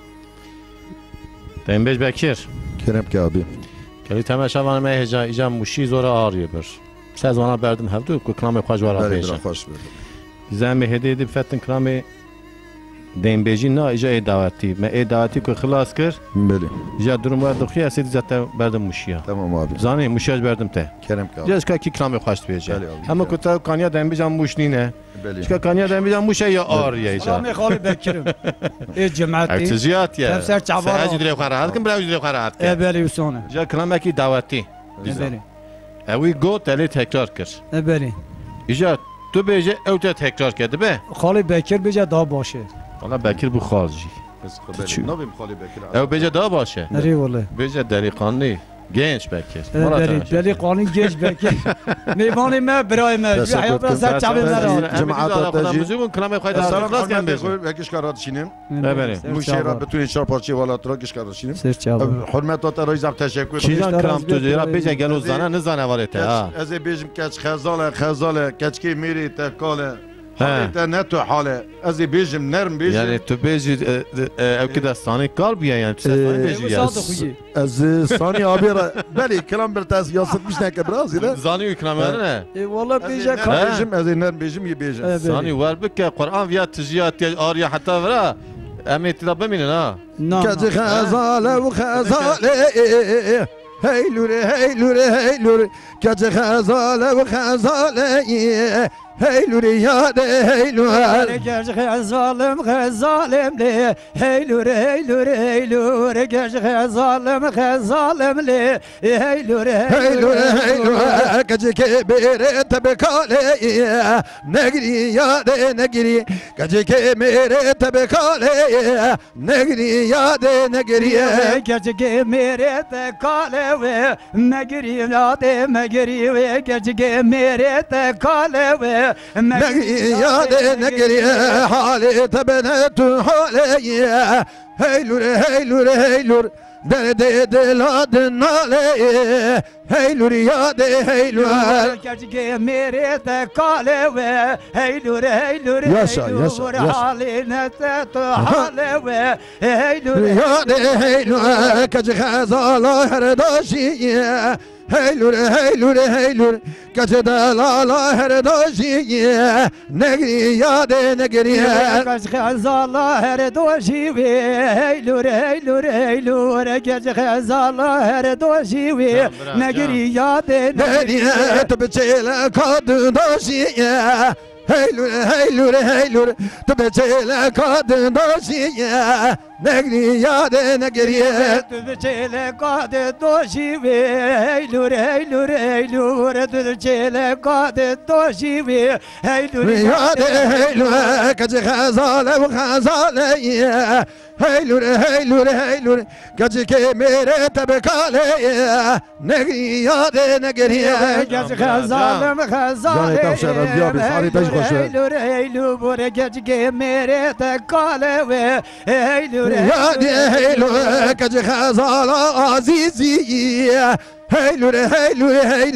Speaker 1: دیم بیش بکر
Speaker 3: کرم که آبی
Speaker 1: کلی تماشا وانه مه هجا ایجا موشی زور آریه بر سه وانا بردن هفته که کلام خوش وارا بیشه زن مهدی دی فتن کلام دیم بیجی نه ایجا ای دعوتی من ای دعوتی که خلاص کرد
Speaker 3: بله
Speaker 1: ایجا درم باید دخوی اسید زده بردم موشیا
Speaker 3: تمام آبی
Speaker 1: زانی موشیاش بردم ته
Speaker 3: کرم که آبی
Speaker 1: ایجا که کی کلام خوش بیشه اما کتا کانیا دیم بیجا موش نینه که کانیا دیم بیجا موشه یا آریه ایجا
Speaker 2: سلامی خالی بکرم ای جماعتی
Speaker 1: ارتجیات یا
Speaker 2: تفسیر چعبارا
Speaker 1: سعی جدری خواه راحت کن برای جدری خواه راحت
Speaker 2: ای بلی وسانه
Speaker 1: ایجا کلام کی دعوتی
Speaker 2: ای بلی
Speaker 1: اوی گو تلی تکرار کرد
Speaker 2: ای بلی
Speaker 1: ایجا تو بیجه او تا تکرار کرده به
Speaker 2: خالی بکر بیجا دا باشه
Speaker 1: والا بکر بو خالجی
Speaker 3: نبیم خالی بکر
Speaker 1: او بیجه دا باشه
Speaker 2: نری والله
Speaker 1: بیجه دریقانی گنج بکر
Speaker 2: بلی بلی قانی گنج بکر میوانی ما برای ما حیات را سر چاوی مرا
Speaker 1: جماعت تاجی کلام خواهد
Speaker 3: سلام
Speaker 1: خلاص کن
Speaker 3: خدمت
Speaker 1: بجو
Speaker 3: بخیر یکیش کارات شینیم
Speaker 1: ببریم
Speaker 3: موشه را بتونید چهار پارچه والات را کش کارات شینیم
Speaker 2: سر چاوی
Speaker 3: حرمت تا رایزم تشکر
Speaker 1: چیزان کلام تاجی را بیجه گلو زنه نزنه وارته ها
Speaker 3: از بیجم کچ خزاله خزاله کچکی میری تکاله حالت نتو حاله از بیجم نرم بیجم
Speaker 1: یعنی تو بیجی او که دستانی کار بیا یعنی تو دستانی بیجی یا
Speaker 3: از ثانی آبی را بله کلام برتاز یاسط میش نکه برازی نه
Speaker 1: زانی کلام نه
Speaker 2: ای والله بیجا
Speaker 3: کار بیجم از نرم بیجم یه بیجم
Speaker 1: زانی ور بک قرآن ویا تجیات یا آریا حتی ورا امی تلا ببینن ها
Speaker 3: کج خزاله و خزاله هیلوره هیلوره هیلوره کج خزاله و خزاله هیلوره یاد هیلوره
Speaker 2: گرج خزالم خزالم لی هیلوره هیلوره هیلوره گرج خزالم خزالم لی هیلوره
Speaker 3: هیلوره هیلوره کج که بیره تبکاله نگری یاد نگری کج که میره تبکاله نگری یاد نگری
Speaker 2: گرج که میره تبکاله و نگری یاد نگری و گرج که میره تبکاله و
Speaker 3: نگری یاد نگری حالی تبنه تو حالی هیلوره هیلوره هیلور درد دلاد ناله هیلور یاد هیلور
Speaker 2: کجگه میره تکاله و هیلور هیلور هیلور حالی نت تو حاله و هیلور
Speaker 3: یاد هیلور کج خزالا هر داشی هیلور هیلور هیلور کج دلالا هر داشی نگری یاد نگری
Speaker 2: کج خزالا هر داشی و هیلور هیلور هیلور کج خزالا هر داشی و نگری یاد نگری
Speaker 3: تو بچه کاد داشی هیلور هیلور هیلور تو بچه کاد داشی نگری یاد نگری
Speaker 2: تو بچه کاد داشی و هیلور هیلور هیلور تو بچه کاد داشی و هیلور
Speaker 3: یاد هیلور کج خزاله و خزاله هیلور هیلور هیلور کج که میره تبکاله نگری یاد نگری
Speaker 2: کج خزاله و خزاله هیلور هیلور کج که میره تبکاله و هیلور
Speaker 3: یاد هیلور کج خزاله عزیزی هیلور هیلور هیلور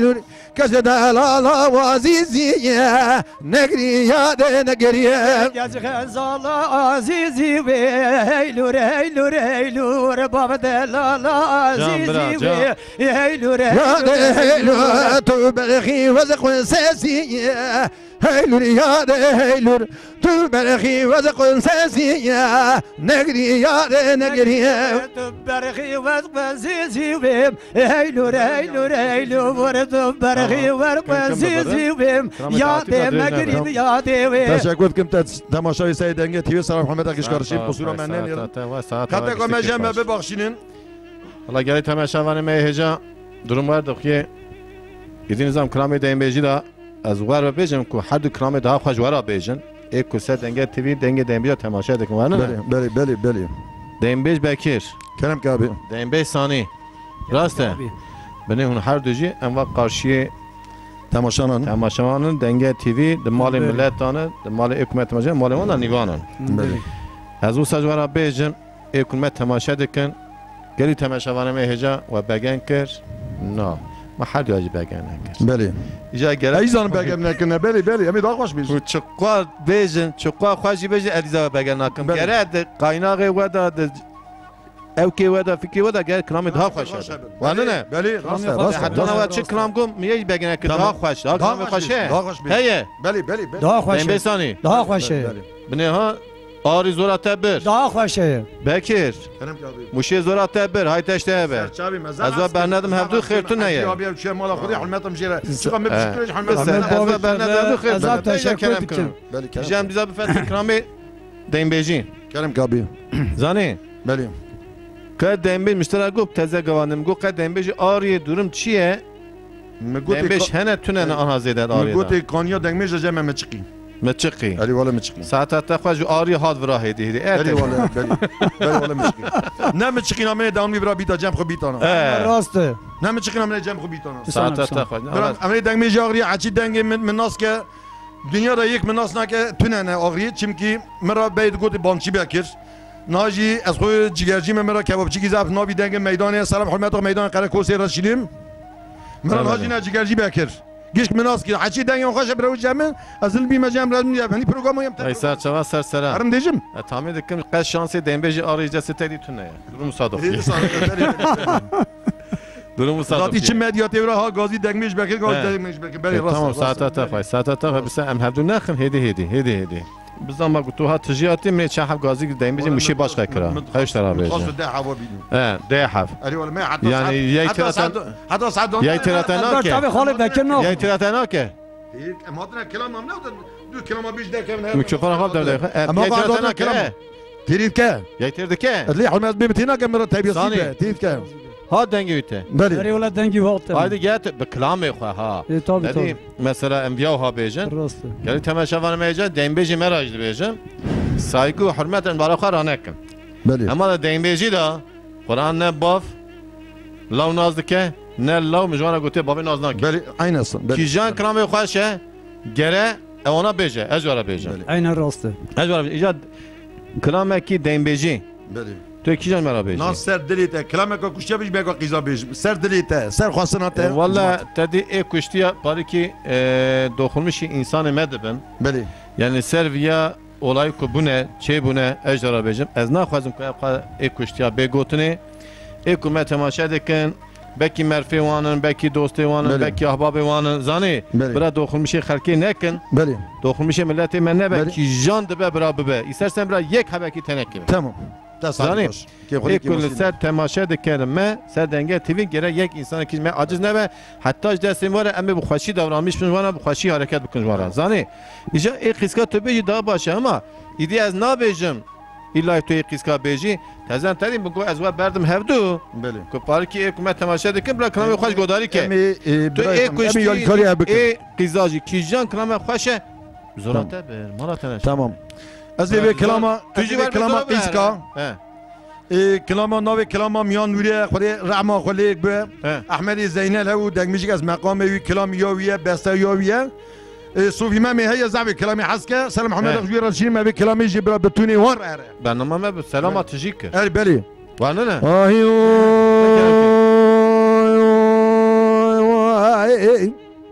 Speaker 3: کسی دلالا و عزیزیه نگری یاد نگریه
Speaker 2: گز غزالا عزیزی و هیلور هیلور هیلور باب دلالا عزیزی و هیلور
Speaker 3: یاد هیلور تو برخی وزق ساسیه هیلور یاد هیلور تو برخی وزق ساسیه نگری یاد نگریه
Speaker 2: تو برخی وزق ساسیه هیلور هیلور هیلور تو برخی وزق ساسیه یاد نگری یاد
Speaker 3: تشکر کنم تماشای سعید دنگه تیوی سلام محمد اکشکارشی قصور من نه خاطر که مجمع ببخشین
Speaker 1: الله گلی تماشاوان مهجا درم ورد که ایدی نظام کرامی دنبیجی دا از ور بیجم که هر دو کرامی دا خوش ورا بیجن یک کسی دنگه تیوی دنگه دنبیجا تماشا دکن ورنه
Speaker 3: بله بله بله
Speaker 1: دنبیج بکیر
Speaker 3: کرم کابی
Speaker 1: دنبیج ثانی راسته بنه اون هر دو جی انواع قارشی
Speaker 3: تماشانان
Speaker 1: تماشاوانن دنگه تیوی د مال ملت دانه د مال حکومت ماجه مال اون نیوانن
Speaker 3: بله
Speaker 1: از او سجورا بیجم حکومت تماشا دکن گلی تماشاوان مهجا و بگن کر نه ما حد یاجی بگن نکر
Speaker 3: بله
Speaker 1: ایجا گره
Speaker 3: ایزان بگم نکنه بله بله امی داغ خوش بیش
Speaker 1: و چقا بیجن چقا خوشی بیجن ادیزا بگن نکن گره د قایناغ و د او کی ودا فکری ودا گره کلام دا خوش و نه
Speaker 3: بله راست راست
Speaker 1: حتی نه چه کلام گم میای بگن که دا خوش دا کلام خوشه
Speaker 3: دا خوش بیش
Speaker 1: هیه
Speaker 3: بله بله بله
Speaker 2: دا خوشه
Speaker 1: بسانی
Speaker 2: دا خوشه
Speaker 1: بنه ها آری زورا تبر
Speaker 2: دا خوشه
Speaker 1: بکر
Speaker 3: کرم کابی
Speaker 1: موشی زورا تبر های تشته بر از و برندم هفدو خیرتون نیه
Speaker 3: یا بیا چه مال خودی حلمتم جیره چقدر میبشکلش
Speaker 1: بس
Speaker 3: حلمتم
Speaker 1: از و برندم هفدو خیرتون
Speaker 2: از تشکر کنم
Speaker 3: بله کرم
Speaker 1: جام دیزا بفت کرامی دیم بیجی
Speaker 3: کرم کابی
Speaker 1: زانی
Speaker 3: بله
Speaker 1: که دیم بیج مشترک گفت تازه گوانم گفت که دیم بیج آری دورم چیه دیم بیج هنه تونه نه آنها زیده آری
Speaker 3: میگوتی کانیا دنگمیش جمع مچقی
Speaker 1: مچقی
Speaker 3: علی والا مچقی
Speaker 1: ساعت تا خوش آری هاد وراه هدی هدی
Speaker 3: علی والا بله بله والا مچقی نه مچقی نامه دام میبرا بیتا جمع خو بیتانا
Speaker 2: راسته
Speaker 3: نه مچقی نامه جمع خو بیتانا
Speaker 1: ساعت تا خوش
Speaker 3: برام امری دنگمیش آگری عچی دنگ من ناس که دنیا را یک من ناس نه که تونه نه آگری چیم کی مرا بید گوتی بانچی بکر ناجی از خو جیگرجی مرا کبابچی کی زاف نابی دنگ میدان سلام حرمت میدان قره کوسی رشیدیم مرا ناجی نه جیگرجی بکر گیش مناس کی حچی دنگ خوش برو جمع از البی مجام را میام هنی پروگرام هم
Speaker 1: ای سر چوا سر سر
Speaker 3: هرم دیجم
Speaker 1: تامید کم قش شانسی دیم بیج آری جست تدی تونه درو مصادفی درو مصادفی
Speaker 3: ذاتی چه مدیات اورا ها گازی دنگمیش بکر گاز دنگمیش بکر بله راست
Speaker 1: تمام ساعت تا خوش ساعت تا بس ام هفدو نخم هدی هدی هدی هدی بزن ما تو ها تجیاتی من چه حب گازی دیم بیج میشه باش کرا خیش ترا بیج
Speaker 3: خاص ده هوا بیدیم
Speaker 1: اه ده حف
Speaker 3: علی ولی ما حتی
Speaker 1: یعنی یک تراتن
Speaker 3: حتی ساعت
Speaker 1: یک تراتن
Speaker 2: تابع خالد بکر نه
Speaker 1: یک تراتن که
Speaker 3: اما هاتنا کلام هم نه دو کلام بیش ده که
Speaker 1: میکروفون خواب دم ده
Speaker 3: اما قاعد کلام تريد كه
Speaker 1: یک ترد که
Speaker 3: اللي حلمت بيبتينا كاميرا تبي صيبه تريد كه
Speaker 1: ها دنگی بیته
Speaker 2: داری
Speaker 3: بله
Speaker 2: ولاد دنگی وقت
Speaker 1: هایدی گیت به کلام خو ها
Speaker 2: تابع
Speaker 1: یعنی
Speaker 2: تابع
Speaker 1: مثلا انبیا ها بیجن
Speaker 2: راسته
Speaker 1: گلی تماشاوان میجا دیم بیجی مراج بیجن سایگو حرمت بارا خو رانکن
Speaker 3: بله
Speaker 1: اما دیم بیجی دا قرآن نه باف لو ناز دکه نه لو مجوانا گوته بابی ناز نکه
Speaker 3: بله عين اصلا
Speaker 1: کی
Speaker 3: بله
Speaker 1: جان کلام خوشه گره اوانا بیجه اجوارا بیجن
Speaker 2: عین راسته
Speaker 1: اجوارا ایجاد کلام کی دیم بیجی
Speaker 3: بله
Speaker 1: تو کی جان مرا بیجی
Speaker 3: ناس سر دلیته کلامك كوشتي بيش بيقى قيزا بيش سر دلیته سر خاصناته
Speaker 1: والله تدی ای کشتیا پاری که دخولمشی انسان مدبن
Speaker 3: بله
Speaker 1: یعنی سرویا olay ko bu ne, çey bu ne, ejderha bejim. Ez naxwazim ku ev kuştiya bêgotine, ê ku me temaşe dikin, bekî merfê wanin, bekî dostê wanin, bekî ahbabê wanin, zanî, bira doxulmişê xelkê nekin,
Speaker 3: بله
Speaker 1: doxulmişê milletê me nebe,
Speaker 3: Beli.
Speaker 1: ki jan dibe bira bibe. İstersen bira yek hebekî tenekê be.
Speaker 3: تمام
Speaker 1: Zanî, ê ku li ser temaşe dikin me, ser denge T V gere yek insana ki me aciz nebe, hatta ji destên were em ê bi xweşî davranmış bin wana bi xweşî hareket bikin wara. Zanî, îja ê qîska tu bêjî daha baş e ama îdî ez nabêjim İlla tu ê qîska bêjî, tezen terî bi ez we berdim hevdû,
Speaker 3: بله
Speaker 1: ku parikî ê ku me temaşe dikin bira kilamê xweş godarî ke.
Speaker 3: امي
Speaker 1: Tu ê kuştî
Speaker 3: يالكاري ابك
Speaker 1: ê qîza jî kîjan kilamê xweş e, zora te bir, mala te neşe.
Speaker 3: تمام از به کلاما
Speaker 1: Tu jî ver
Speaker 3: کلاما قیسکا
Speaker 1: He.
Speaker 3: کلاما ناو کلاما میان نوری خود رحما خلیک به
Speaker 1: He.
Speaker 3: احمد زینل هو دنگمیش از مقام وی کلام یاویه بسته یاویه صوفی ما می هي زعبي كلامي حسكه سلام محمد
Speaker 1: He.
Speaker 3: اخوي رشيد ما بي كلامي جبر بتوني ور اره
Speaker 1: Bername me bi selama tijî kir.
Speaker 3: ار بلي
Speaker 1: Wane ne?
Speaker 3: اي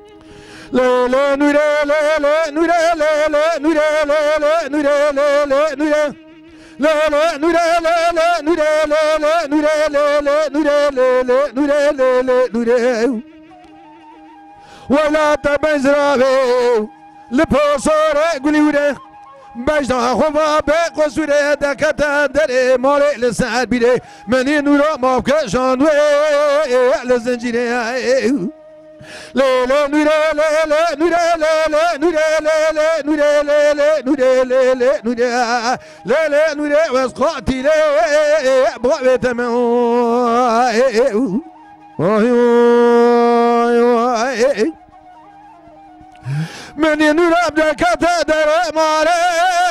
Speaker 3: لا لا نورا لا لا نورا لا لا نورا لا لا نورا لا لا نورا لا لا نورا لا لا نورا لا لا نورا لا لا نورا لا لا نورا لا لا نورا ولا تبزرابي لبوسور قولي بجدا خوفا بقصوره دكتا دري مالي لسعر بيري مني نورا مافك جانوي لزنجيري لا لا نورا لا لا نورا لا لا نورا لا لا نورا لا لا نورا لا لا نورا لا لا نورا واسقاتي لا بغا تمام من ينور عبدك تدر مالي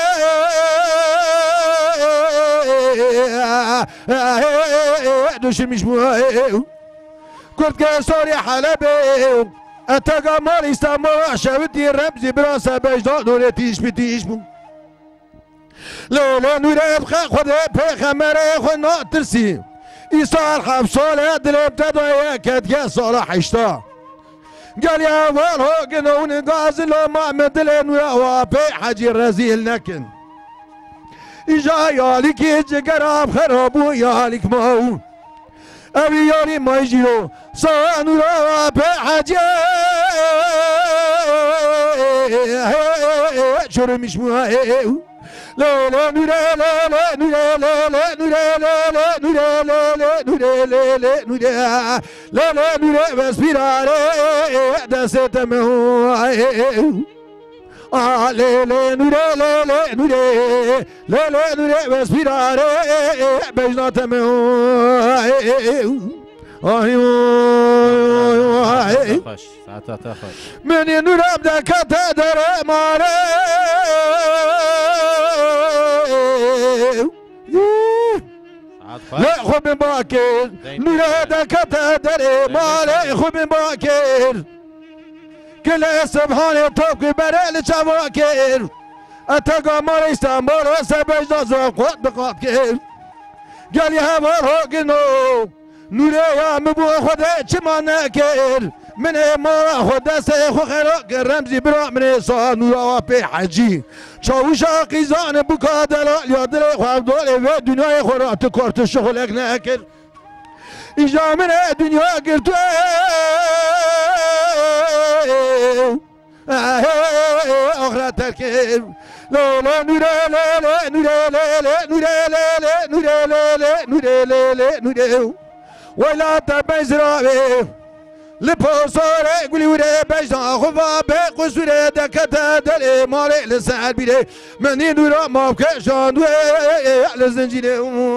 Speaker 3: دوش مش مو كنت كسوري حلبي اتقى مالي استمع شاودي رمزي براسه بجدا نوري تيش بتيش بو لا لا نوري بخا خد بخمره خد ناترسي إيصال حبصالة دلب تدوية كتك صالح اشتا قال يا والهو قنون قازل ما مدلن وابي حجي رزيل نكن إجا يالك يجي قراب خرابو يالك ماو أبي يالي ما يجيو صانو وابي حجي شرم مش مهاو لا لا نورا لا لا نورا لا لا نورا لا لا نورا لا لا نورا لا لا نورا لا لا نورا بس بيراري دست مهو آه لا لا نورا لا لا نورا لا لا نورا بس بيراري بجنات مهو
Speaker 1: خوش ساعتها خوش
Speaker 3: من ينور عبدك تدر ماري لا خب باكر نور عبدك تدر ماري خب باكر كل سبحان توك برل شواكر اتقى ماري استنبول وسبج نزاق وقت بقاكر قال يا هوا قنو نور يا مبو خدا چما نكر من ما خدا سه خو خلق رمزي برا من صان نور په حجي چاوشا قيزان بقادل يا دل خو دول و دنيا خرات كورت شغلك نكر اجا من دنيا قرت اخرى تركب لا لا نور لا لا نور لا لا نور لا لا نور لا لا نور لا لا نور ولا تبزرابي لبوسوري قولي وري بجدا خوفا بقصوري دكتا دلي مالي لسعر بيري مني نورا مافك جاندوي لزنجيري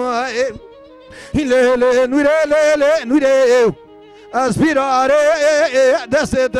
Speaker 3: لا لا نورا لا لا نورا اسبيراري دست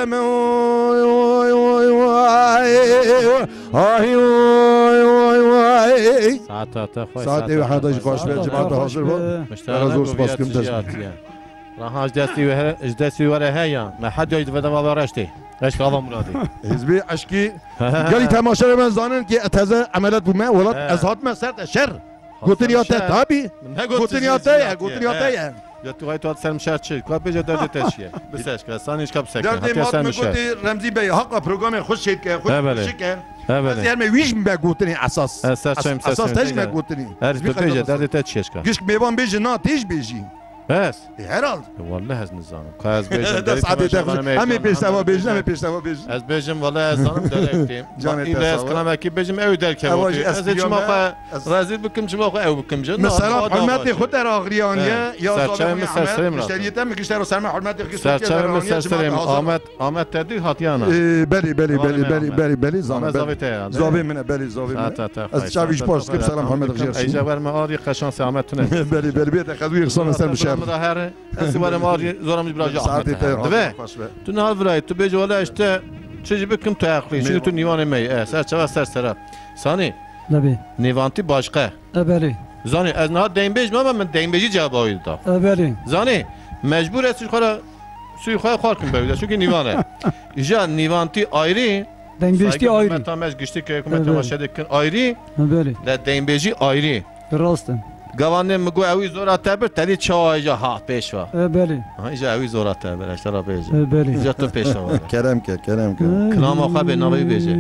Speaker 1: ساعتها خوش
Speaker 3: ساعتي واحد خوش جماعة حاضر
Speaker 1: مشتاق سپاسكم دست راح اجدستي وهر اجدستي ورا هيا ما حد يجد فدا ما برشتي ايش هذا مرادي
Speaker 3: حزبي اشكي قال لي تماشا من زانن كي اتذا عملت بما ولد ازهات ما سرت شر قلت لي يا تابي قلت لي يا تاي قلت لي يا تاي
Speaker 1: يا تو غايتو سلم شرچ كو بيجا درد تشيه بساش كسانيش كاب سكن
Speaker 3: حتى سلم شرچ رمزي بي حق برنامج خوش شيت که خوش شيك
Speaker 1: بله
Speaker 3: زير ما ويش ما قلتني اساس اساس تاج ما قلتني
Speaker 1: حزبي بيجا درد تشيش كا
Speaker 3: قش ميوان بيجي نا تيج بيجي
Speaker 1: بس
Speaker 3: هرالد
Speaker 1: والله هز نظام كاز بيجم
Speaker 3: دست عادي تاخذ همي بيشتوا بيجم همي بيشتوا بيجم
Speaker 1: از بيجم والله از زانم دركتيم الى از كلام اكيد بيجم او درك از شما رازي بكم شما او بكم جن
Speaker 3: مثلا حرمتي خود راغريانيه يا
Speaker 1: صاحب
Speaker 3: مشتريته مكشترو سلام حرمتي
Speaker 1: سرچم مثل سلام آمد آمد تدی هاتیانا
Speaker 3: بلی بلی بلی بلی بلی بلی زان
Speaker 1: زاویته
Speaker 3: زاوی من بلی زاوی من از شاویش پاس کب سلام حرمت غير
Speaker 1: ايجا بر ما آری قشان سامت تونه
Speaker 3: بلی بلی بیت خدوی رسان سر بشر
Speaker 1: مظاهر اسوار ما آری زورم براجع
Speaker 3: ساعتی
Speaker 1: تبع تو نهار برای تو بیج ولا اشته چیزی بکم تو عقلی چی تو نیوان می سر چه سر سر ثانی
Speaker 2: نبی
Speaker 1: نیوانتی باشقه
Speaker 2: ابری
Speaker 1: زانی از نهار دیم بیج ما من دیم بیجی جواب آید دا
Speaker 2: ابری
Speaker 1: زانی مجبور است خورا سوی خواه خوار کن ببینید چون که نیوانه ایجا نیوانتی آیری
Speaker 2: دیم بیجی آیری
Speaker 1: من تامش گشتی که حکومت تماشا دکن آیری
Speaker 2: ابری
Speaker 1: ل دیم بیجی آیری
Speaker 2: راستن
Speaker 1: گوانه مگو اوی زورات تبر تلی چا ایجا ها پیشوا
Speaker 2: بله
Speaker 1: ها ایجا اوی زورات تبر اشترا بیجا
Speaker 2: بله
Speaker 1: ایجا تو پیشوا
Speaker 3: کرم که کرم که
Speaker 1: کلام آخه به ناوی بیجه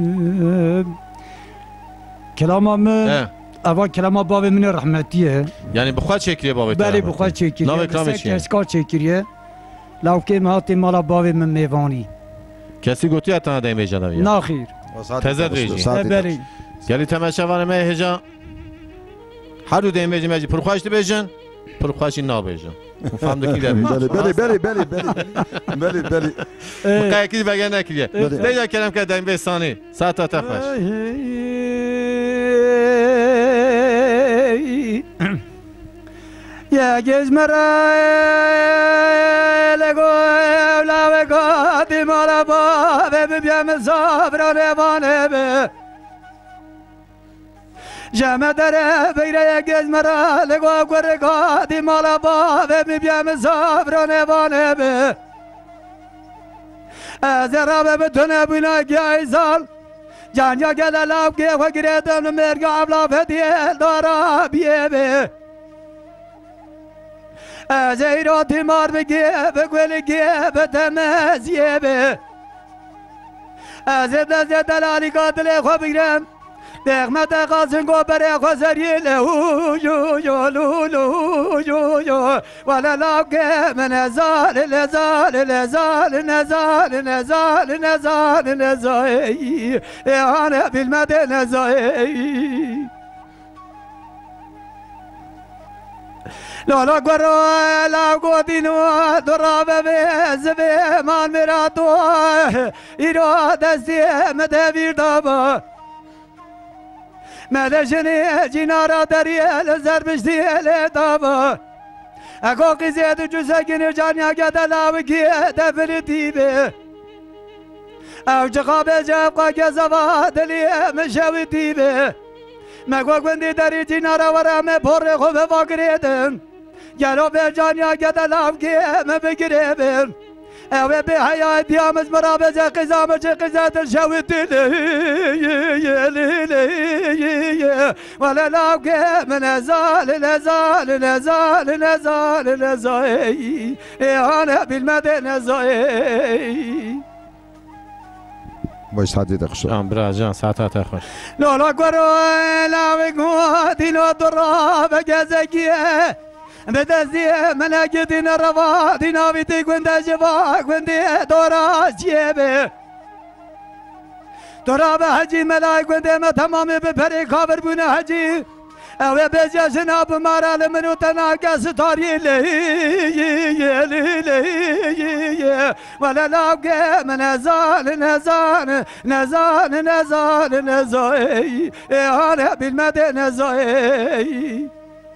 Speaker 2: کلامم اول کلام باب من رحمتیه
Speaker 1: یعنی بخواد چکریه باب
Speaker 2: بله بخواد چکریه
Speaker 1: نام کلام چیه؟
Speaker 2: کسکار چکریه لو که مهاتی مالا باب من میوانی
Speaker 1: کسی گوتی اتنا دیم بیجا نویه
Speaker 2: نه خیر
Speaker 1: تزد ریجی
Speaker 2: بله
Speaker 1: گلی تماشاوان ما هجا هر دو دیم بیجی مجی پرخواش دی بیجن پرخواشی نا بیجن فهم دکی در
Speaker 3: بله بله بله بله بله بله
Speaker 1: مقای کی بگه نکریه دیجا کرم که دیم بیستانی ساعت تخوش
Speaker 2: یا گز مرا لگو لاو گادی مالا با به بیام صبرانه وانه به جمع داره بیره گز مرا لگو گر گادی مالا با به بیام صبرانه وانه به از رابه بتونه بینا گیای سال جانیا گل لاو که و گریدم مرگا ابلاف هدیه دارا بیه به از ایراتی مار بگیه بگولی گیه بتمزیه به از دست دلالی قاتل خو بگیرم دقمت قاسم گو بره خو سریه لهو جو جو لو لو جو جو ولا لاقه من ازال لزال لزال نزال نزال نزال نزال انا بالمدى نزال لالا گرو لا گودینو درابه به زبه مان میرا تو ایرو دستی مده ویردابا مده جنی جینارا دریه لزر بشتی لدابا اگو قیزه دو جوزه گینی جانیا گده لاوگیه دفرتی به او جخابه جبقا گزوا دلیه مشویتی به مگو گوندی داری جینارا ورامه پر خوبه واگریدن گلو به جانیا گده لاوگیه مبگیره بین اوه به حیای دیامز مرابزه قزامه چه قزات شویتی لیه لیه ولا لاوگیه من ازال نزال نزال نزال نزال ایهانه بالمده نزال
Speaker 3: باش حدی دخش
Speaker 1: ام برا جان ساعت تا خوش
Speaker 2: لالا گرو لاوی گودینو دراب گزگیه بدزیه ملک دین روا دیناوی تی گونده جوا گونده دورا جیبه دورا به حجی ملای گونده ما تمامی به پری کابر بونه حجی اوه بجا جناب مارال منو تناکه ستاری لیه لیه ولا لاوگه من نزال نزال نزال نزال نزال ایهانه بالمده نزال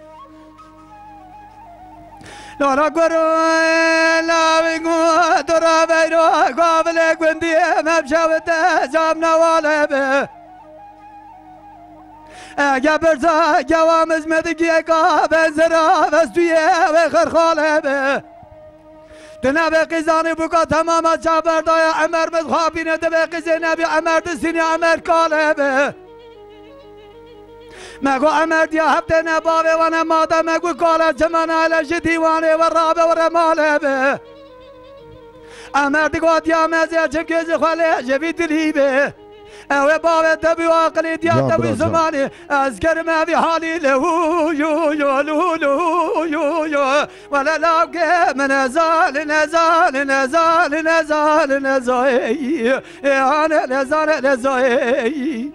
Speaker 2: لالا گرو لاوی گو درا بیرو قابل گوندی مبشوت جام نواله به اگه برزا جوامز مدگیه قابل زرا بستویه و خرخاله به دنه به قیزانی بکا تمام چابردای عمر مدخوابینه ده به قیزه نبی عمر دستینی عمر کاله به مگو عمر دیا هفته نباوه و نماده مگو کاله چمان علش دیوانه و رابه و رماله به عمر دیگو دیا مزه چکیز خاله جوی دلی به اوه باوه تبی و عقلی دیا تبی زمانی از کرمه بی حالی لهو یو یو لو لو یو یو ولا لاقه من نزال نزال نزال نزال نزال ایهانه نزال نزال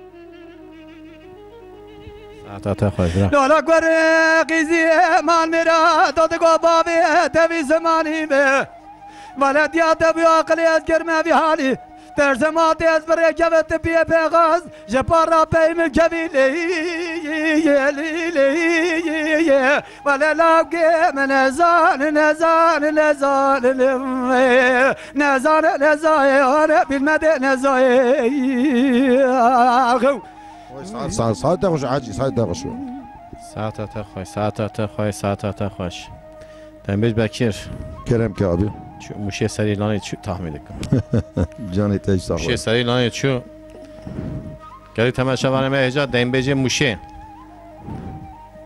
Speaker 1: ساعت خوش
Speaker 2: لالا گره قیزی مان میرا دادگو باوه تبی زمانی به ولا دیا تبی و عقلی از کرمه بی حالی ترس ماتی از برای کبت پیه پیغاز جپار را پیم کبی لیه لیه ولی لاغی من نزان نزان نزان نزان نزان بالمده نزان
Speaker 3: ساعت ساعت خوش عاجی ساعت خوش
Speaker 1: ساعت خوش ساعت خوش ساعت خوش تنبیج بکیر
Speaker 3: کرم که آبی
Speaker 1: موشه سری لانه چو تحمیل کن
Speaker 3: جانی تیج ساخت
Speaker 1: موشه سری لانه چو گلی تماشا وانه مهجا دیم بیجه موشه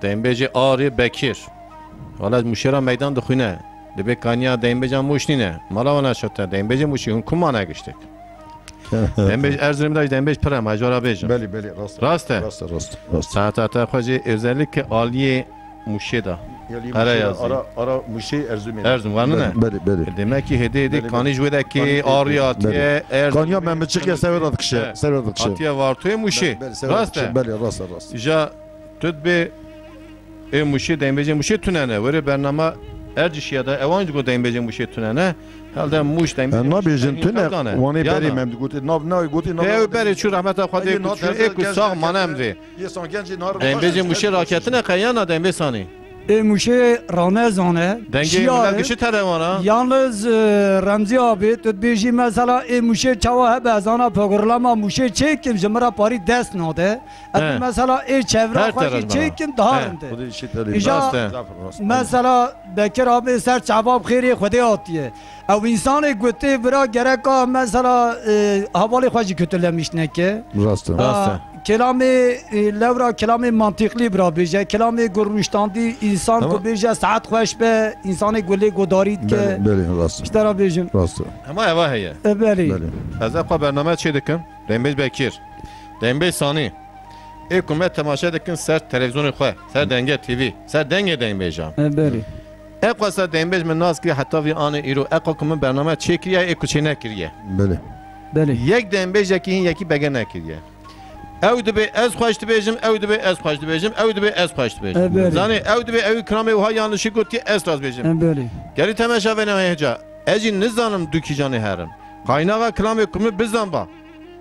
Speaker 1: دنبیج آری بکیر حالا مشیرا میدان دخونه دبی کانیا دنبیج موش نینه مالا ونا شده دنبیج موشی اون کمان گشته دنبیج ارزم داشت دنبیج پره ماجرا بیجم
Speaker 3: بله بله راست
Speaker 1: راسته
Speaker 3: راست راست راست
Speaker 1: ساعت تا خوجی özellikle عالی موشیدا
Speaker 3: آره yazı ara ara muşi erzumi
Speaker 1: ارزم قانونه
Speaker 3: بله بله
Speaker 1: demek ki hediye edik kani jwede ki ariyatiye erzum
Speaker 3: Kanya Mehmet çıkıyor sever kişi sever kişi
Speaker 1: atiye vartoy muşi raste
Speaker 3: بله راست راست
Speaker 1: ja tütbe e muşi dembece muşi tünene veri bernama ercişiyada evancı go dembece muşi tünene halde muş dembece
Speaker 3: ne bejin tüne vani beri mem guti nav nav guti nav
Speaker 1: e beri şu rahmet xwedê ku şu ek sağ manemri
Speaker 3: yeson genci nar
Speaker 1: dembece muşi raketine kayana dembe sani
Speaker 2: E muşe ramazane.
Speaker 1: denge millet kişi televana
Speaker 2: Yalnız Ramzi abi tedbiji mesela e muşe çava hebe zana programa muşe çekim jmara pari dest node. At mesela e çevre xaşi çekim daharındı.
Speaker 3: bu da işi tali
Speaker 2: İja mesela Bekir abi ser çabab khiri xwedê atiye. Ev insanı gote bira gereka mesela havali xaşi kötülemiş neke.
Speaker 3: راست
Speaker 1: raste
Speaker 2: Kelamı levra kelamı mantıklı bira beje kelamı görmüştandi insan ko beje saat xoş be insanı gole godarit ke
Speaker 3: بله راست
Speaker 2: işte ra bejim
Speaker 3: راست
Speaker 1: ama eva heye
Speaker 2: beli
Speaker 3: بله
Speaker 1: از اقا برنامه چی دکن؟ دنبیج بکیر دنبیج ثانی ایکومه تماشا دکن سر تلویزیون خواه سر دنگه تیوی سر دنگه دنبیجام
Speaker 2: beli
Speaker 1: اقا سر دنبیج من ناز که حتی وی آن ایرو اقا کمه برنامه چی کریه ایکو چی نکریه
Speaker 3: بله
Speaker 2: beli
Speaker 1: یک دنبیج یکی هین یکی بگه نکریه او دبی از خوش دبیجم او دبی از خوش دبیجم او دبی از خوش دبیجم
Speaker 2: بله.
Speaker 1: زانی او دبی او کرامه وها yanlışı گوتی از راز بیجم
Speaker 2: beli
Speaker 1: گری تماشا و نه هجا اجی نزانم دو کی جانی هرم kaynağa krame kumu bizden ba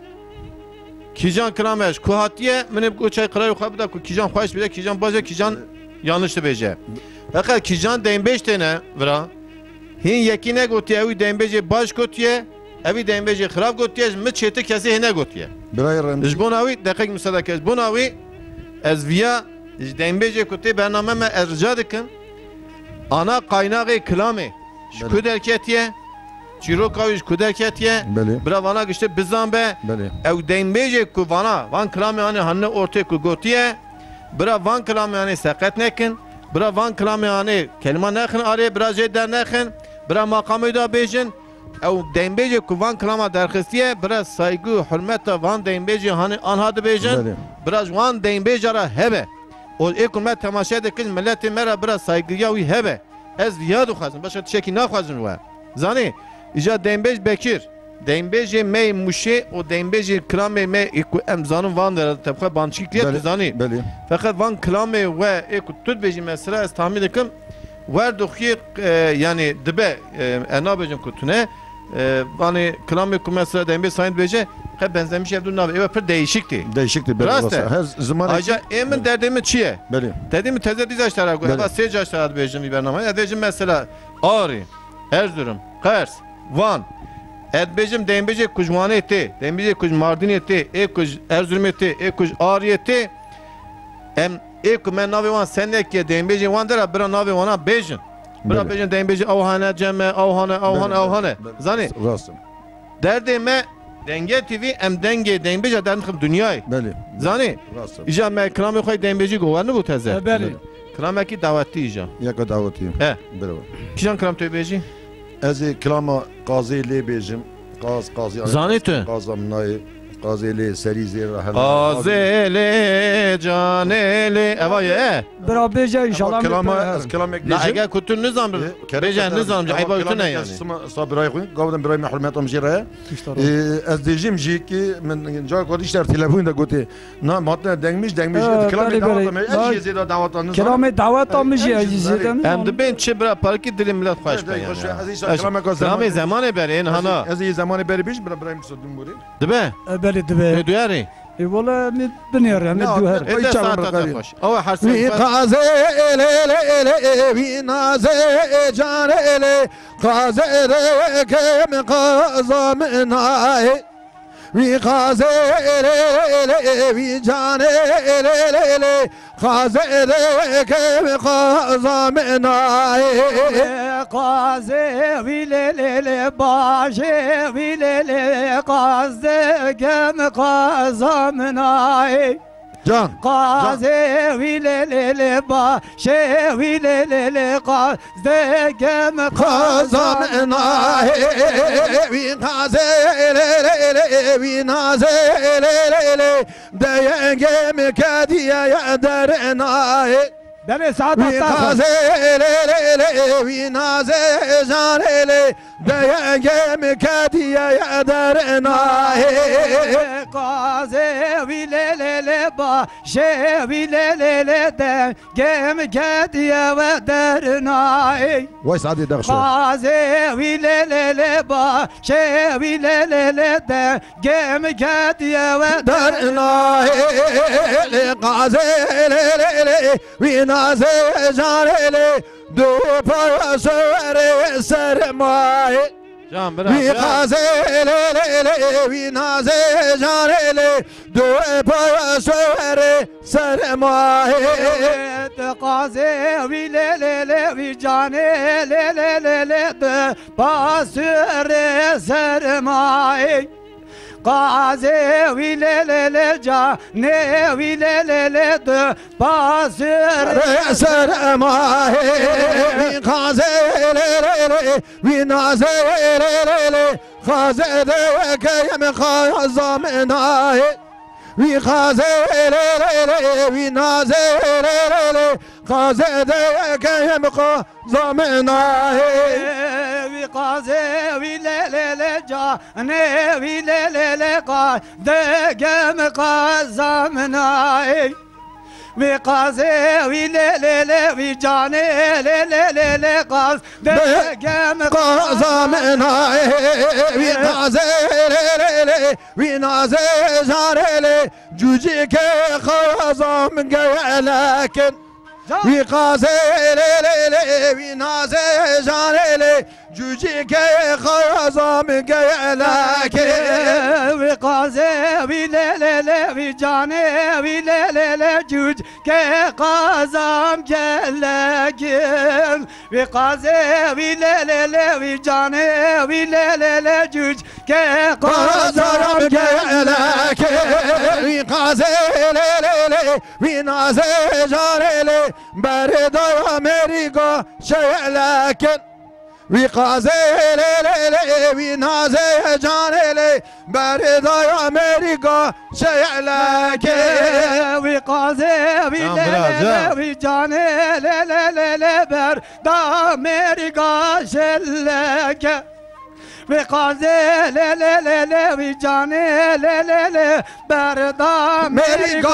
Speaker 1: kijan krameş kuhatiye mene bu çay kırayı xabda ku kijan xoş bile kijan baza kijan yanlıştı beje fakat kijan dembeş tane vra hin yekine gotiye evi dembeje baş gotiye evi dembeje xrab gotiye mi çete kesi hine gotiye
Speaker 3: برای رمزی
Speaker 1: jbonavi dakik müsaade kes bonavi ez via dembeje kutu bername me erca dikin ana kaynağı klame şu kuderketiye Çirokaviş kuderketiye
Speaker 3: بله
Speaker 1: bra vana işte bizan be
Speaker 3: بله
Speaker 1: ev dembeje ku vana van klame hani hanne ortaya ku gotiye bra van klame hani sakat nekin bra van klame hani kelime nekin araya bra jeder nekin bra makamı da bejin ev dembeje ku van klama derxistiye bra saygı hürmet van dembeje hani anhadı bejin
Speaker 3: بله
Speaker 1: bra van dembeje ra hebe o ekomet temaşa dekin milleti mera bra saygıya uy hebe ez viyadu xazın başka çeki na xazın var zani İca dembej bekir. Dembej me muşe o dembej krame me iku emzanın van der tabka bançikliye zani.
Speaker 3: بله
Speaker 1: Fakat van krame ve iku tut beji mesela es tahmin ekim. Ver dokhir yani dibe ena bejin kutune. Hani krame ku mesela dembej sayın beje hep benzemiş evdun nabe. Evet pek değişikti.
Speaker 3: değişikti بله
Speaker 1: Raste.
Speaker 3: her zaman
Speaker 1: Ayrıca emin derdimi çiye.
Speaker 3: بله
Speaker 1: Dediğimi teze dizaşlara koy.
Speaker 3: Bele.
Speaker 1: Ama seyirci aşağıda bejim bir bername. Edecim mesela Ağrı, Erzurum, Kars, Van, Edbecim dembece kujmane etti, dembece kuj Mardin etti, e kuj Erzurum etti, e kuj Ağrı etti. Em e kuj men navi van sennek dembece van dera bira navi vana bejin. Bira
Speaker 3: Bele.
Speaker 1: bejin dembece avhane cemme avhane avhane avhane. Zani
Speaker 3: راست
Speaker 1: derdime denge T V em denge dembece derdim dünyayı.
Speaker 3: بله
Speaker 1: Zani
Speaker 3: راست
Speaker 1: ija me krame koy dembeci govarını bu teze.
Speaker 2: beli
Speaker 1: Krame ki davetli ija.
Speaker 3: یک دعوتی
Speaker 1: He.
Speaker 3: بله
Speaker 1: Kijan kram tövbeci?
Speaker 3: از کلام قاضی لی بیجم قاز قاضی
Speaker 1: Zani tu.
Speaker 3: قازم نای قاضی لی سری زیر راه
Speaker 1: Azele canele evaya.
Speaker 2: bira beje inşallah
Speaker 3: کلام از کلام یک
Speaker 1: La
Speaker 3: دیجم
Speaker 1: ega kutun nizam bejan nizam ayba utuna yani.
Speaker 3: صابرای خوین گفتم برای محرمت هم جیره از دیجم جی کی من جا کردیش در تلفن دا گفتی نه ماتن دنگمیش دنگمیش کلام دعوت هم از زیر دعوت هم
Speaker 2: kelamı davet almış ya izledim
Speaker 1: Em de ben çibra parki dilim millet hoş be yani. Krame zamanı berin hana.
Speaker 3: از این زمان بری بیش برای برای مسدوم بودی
Speaker 1: Dibe.
Speaker 2: beli dibe
Speaker 1: Ne duyarı?
Speaker 2: e valla mi binir ya mi duher
Speaker 1: Ede saat hoş. Ava her
Speaker 3: وی
Speaker 1: şey.
Speaker 3: قازه اله اله اله وی نازه جان اله قازه اله کم قازا منای وی قازه اله اله وی جان اله اله قازه اله کم قازا منای
Speaker 2: qaze vilele başı vilele qaze gem qazamnay
Speaker 3: Can.
Speaker 2: Gazi vilelele ba şey vilelele gaz degem
Speaker 3: Kazam enahi Gazelelele Vinazelelele Deyengem kediye derenahi
Speaker 2: Beni saatte
Speaker 3: Gazelelele Vinazelele Deyengem kediye derenahi
Speaker 2: Gazi vilelele ba şey vilelele degem kediye ve dernai
Speaker 3: Vay Sadi Dağşo
Speaker 2: Gazi vilelele ba şey vilelele degem kediye ve
Speaker 3: درناهي غازلي وينازي جارلي دو باسوري سرماي
Speaker 1: Can bırak.
Speaker 3: وي غازلي وينازي جارلي دو باسوري سرماي
Speaker 2: Gazi vilelele vicane lelelele de basure sermaye Gazi vilelele cane vilelele de basure
Speaker 3: سرماي غازلي وينازي غازلي كيم خازمناي وی خازلele وی نازلele خازده کهم خازمناه
Speaker 2: وی قازه وی للele cane وی للele دگم قازمنای وی قازه وی للele وی cane للele قاز دگم
Speaker 3: قازمناه وی خازلele وی نازلele جوجی که خازم گلکن وی قازلele وی نازلele جوجی که خازم گلکن
Speaker 2: وی قازه وی للele وی cane وی للele جوج که قازم گلکن وی قازه وی للله وی cane وی للله جوج که قازم
Speaker 3: گلکن وی قازلele وی نازلele بردای امریکا شلکن وی قازلele وی نازلele بردای امریکا شلکن
Speaker 2: وی قازه وی للله وی cane للله بر دا امریکا شلکن وی قازه للله وی cane للله بر دا
Speaker 3: امریکا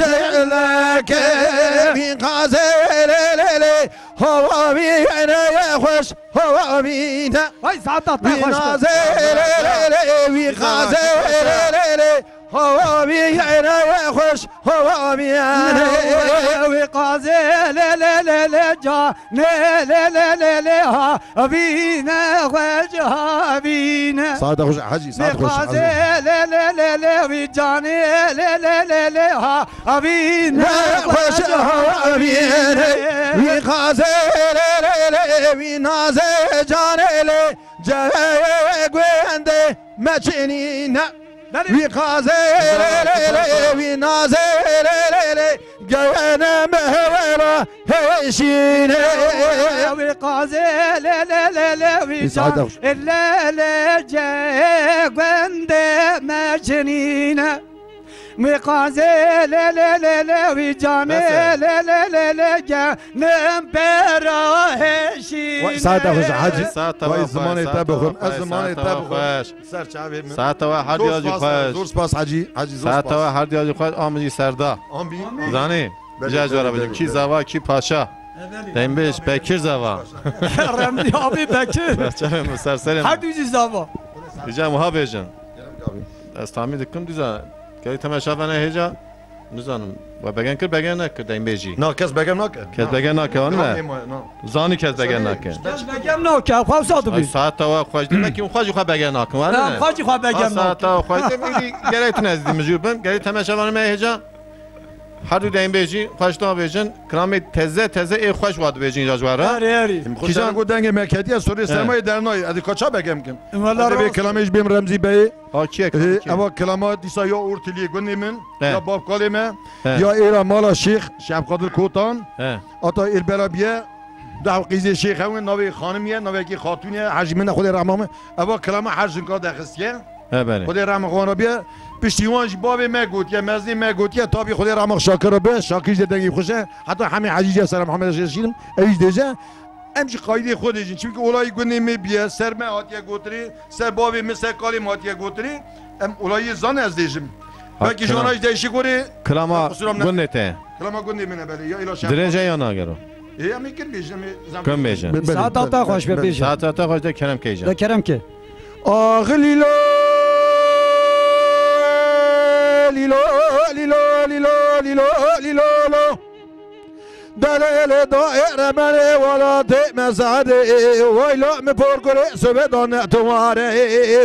Speaker 3: شلکن وی قازلele هوا بینه خوش هوا بینه
Speaker 2: وای ساعت
Speaker 3: وی نازلele وی قازلele هوا بینه خوش هوا بینه
Speaker 2: وی قازه للله جانه للله ها بینه وجه بینه
Speaker 3: سعد خوش حجی
Speaker 2: وی
Speaker 3: سعد خوش
Speaker 2: قازه للله وی جانه للله ها بینه
Speaker 3: خوش هوا بینه وی قازلele وی نازلele جای گونده مچنینه وی قازلele وی نازلele گونه مهولا هشینه
Speaker 2: وی قازه للله وی جانه للله جای گونده مچنینه وی قازه للله وی جانه للله گنم براهشینه
Speaker 3: ساعت خوش حجی
Speaker 1: ساعت
Speaker 3: وای
Speaker 1: و
Speaker 3: زمان
Speaker 1: خوش،
Speaker 3: تبخم
Speaker 1: ساعت و
Speaker 3: از زمان
Speaker 1: خوش،
Speaker 3: تبخم سر چاوی من
Speaker 1: ساعت و هر دیاجی
Speaker 3: زور
Speaker 1: خوش
Speaker 3: سپاس حجی حجی زور
Speaker 1: ساعت و
Speaker 3: سپاس
Speaker 1: هر دیاجی خوش آمدی سردا
Speaker 3: آمبی
Speaker 1: زانی
Speaker 3: بله،
Speaker 1: جا جورا
Speaker 3: بله،
Speaker 1: بدیم کی
Speaker 3: بله.
Speaker 1: زوا کی پاشا دیم بیش بکیر زوا
Speaker 2: رمزی آبی بکر
Speaker 1: بچه
Speaker 2: هر
Speaker 1: مسرسرم
Speaker 2: دویزی زوا
Speaker 1: دیجا موها بیجن از تامی دکم دیزا که تماشا فنه هجا نزانم و بگن کر بگن نکر دیم بیجی
Speaker 3: نه کس بگم نکن
Speaker 1: کس بگن نکر آن نه زانی کس بگن نکر
Speaker 2: بگم نو که خواه ساعت بی
Speaker 1: ساعت و خوش دیمه که خوش خواه بگن نکر
Speaker 2: نه خواهی خواه بگم نو
Speaker 1: ساعت و خوش دیمه گره تو نزدی مجوبم گره تماشا فنه هجا هر دو دیم بیجی خوش تا بیجن کرام تزه تزه ای خوش واد بیجین جواره
Speaker 2: آره آره
Speaker 3: کیجان گو دنگ مکتی سوری سرمایه درنای ادی کچا بگم کم
Speaker 2: والله
Speaker 3: ادی کلامش بیم رمزی بی
Speaker 1: ها کیه
Speaker 3: اما کلمات دیسا یا اورتلی گونی من
Speaker 1: اه.
Speaker 3: یا باب کلمه
Speaker 1: اه.
Speaker 3: یا ایرا مالا شیخ شب قادر کوتان
Speaker 1: اه
Speaker 3: اتا البلابیه ده قیزی شیخ همون نوی خانمیه نوی کی خاتونیه حجمه خود رحمامه اما کلام حرجن کا دخستیه
Speaker 1: اه بله
Speaker 3: خود رحم خان بیا پشتیوانش باب مگوت یا مزنی مگوت یا تابی خود رحم شاکر به شاکیش دنگی خوشه حتی همین حجیج سلام محمد شیرین ایش دیجه امش قایده خودش چون که اولای گونی می بیا سر ما هاتیا گوتری سر باب مثل کالی هاتیا گوتری ام اولای زان از دیجم belki جاناش دیشی کوری
Speaker 1: کلاما گونته
Speaker 3: کلاما گونی منه بله یا الا شب
Speaker 1: درنجه یا ناگرو
Speaker 3: ای امی کن بیشم
Speaker 1: کم بیجن
Speaker 2: ساعت آتا خوش به بیجن
Speaker 1: ساعت آتا خوش ده کرم کیجن
Speaker 2: ده کرم که
Speaker 3: آخ لیلا لیلا لیلا لیلا لیلا لیلا دلیل دائره منه ولات مسعده ویلا مپر کنه سبدان تواره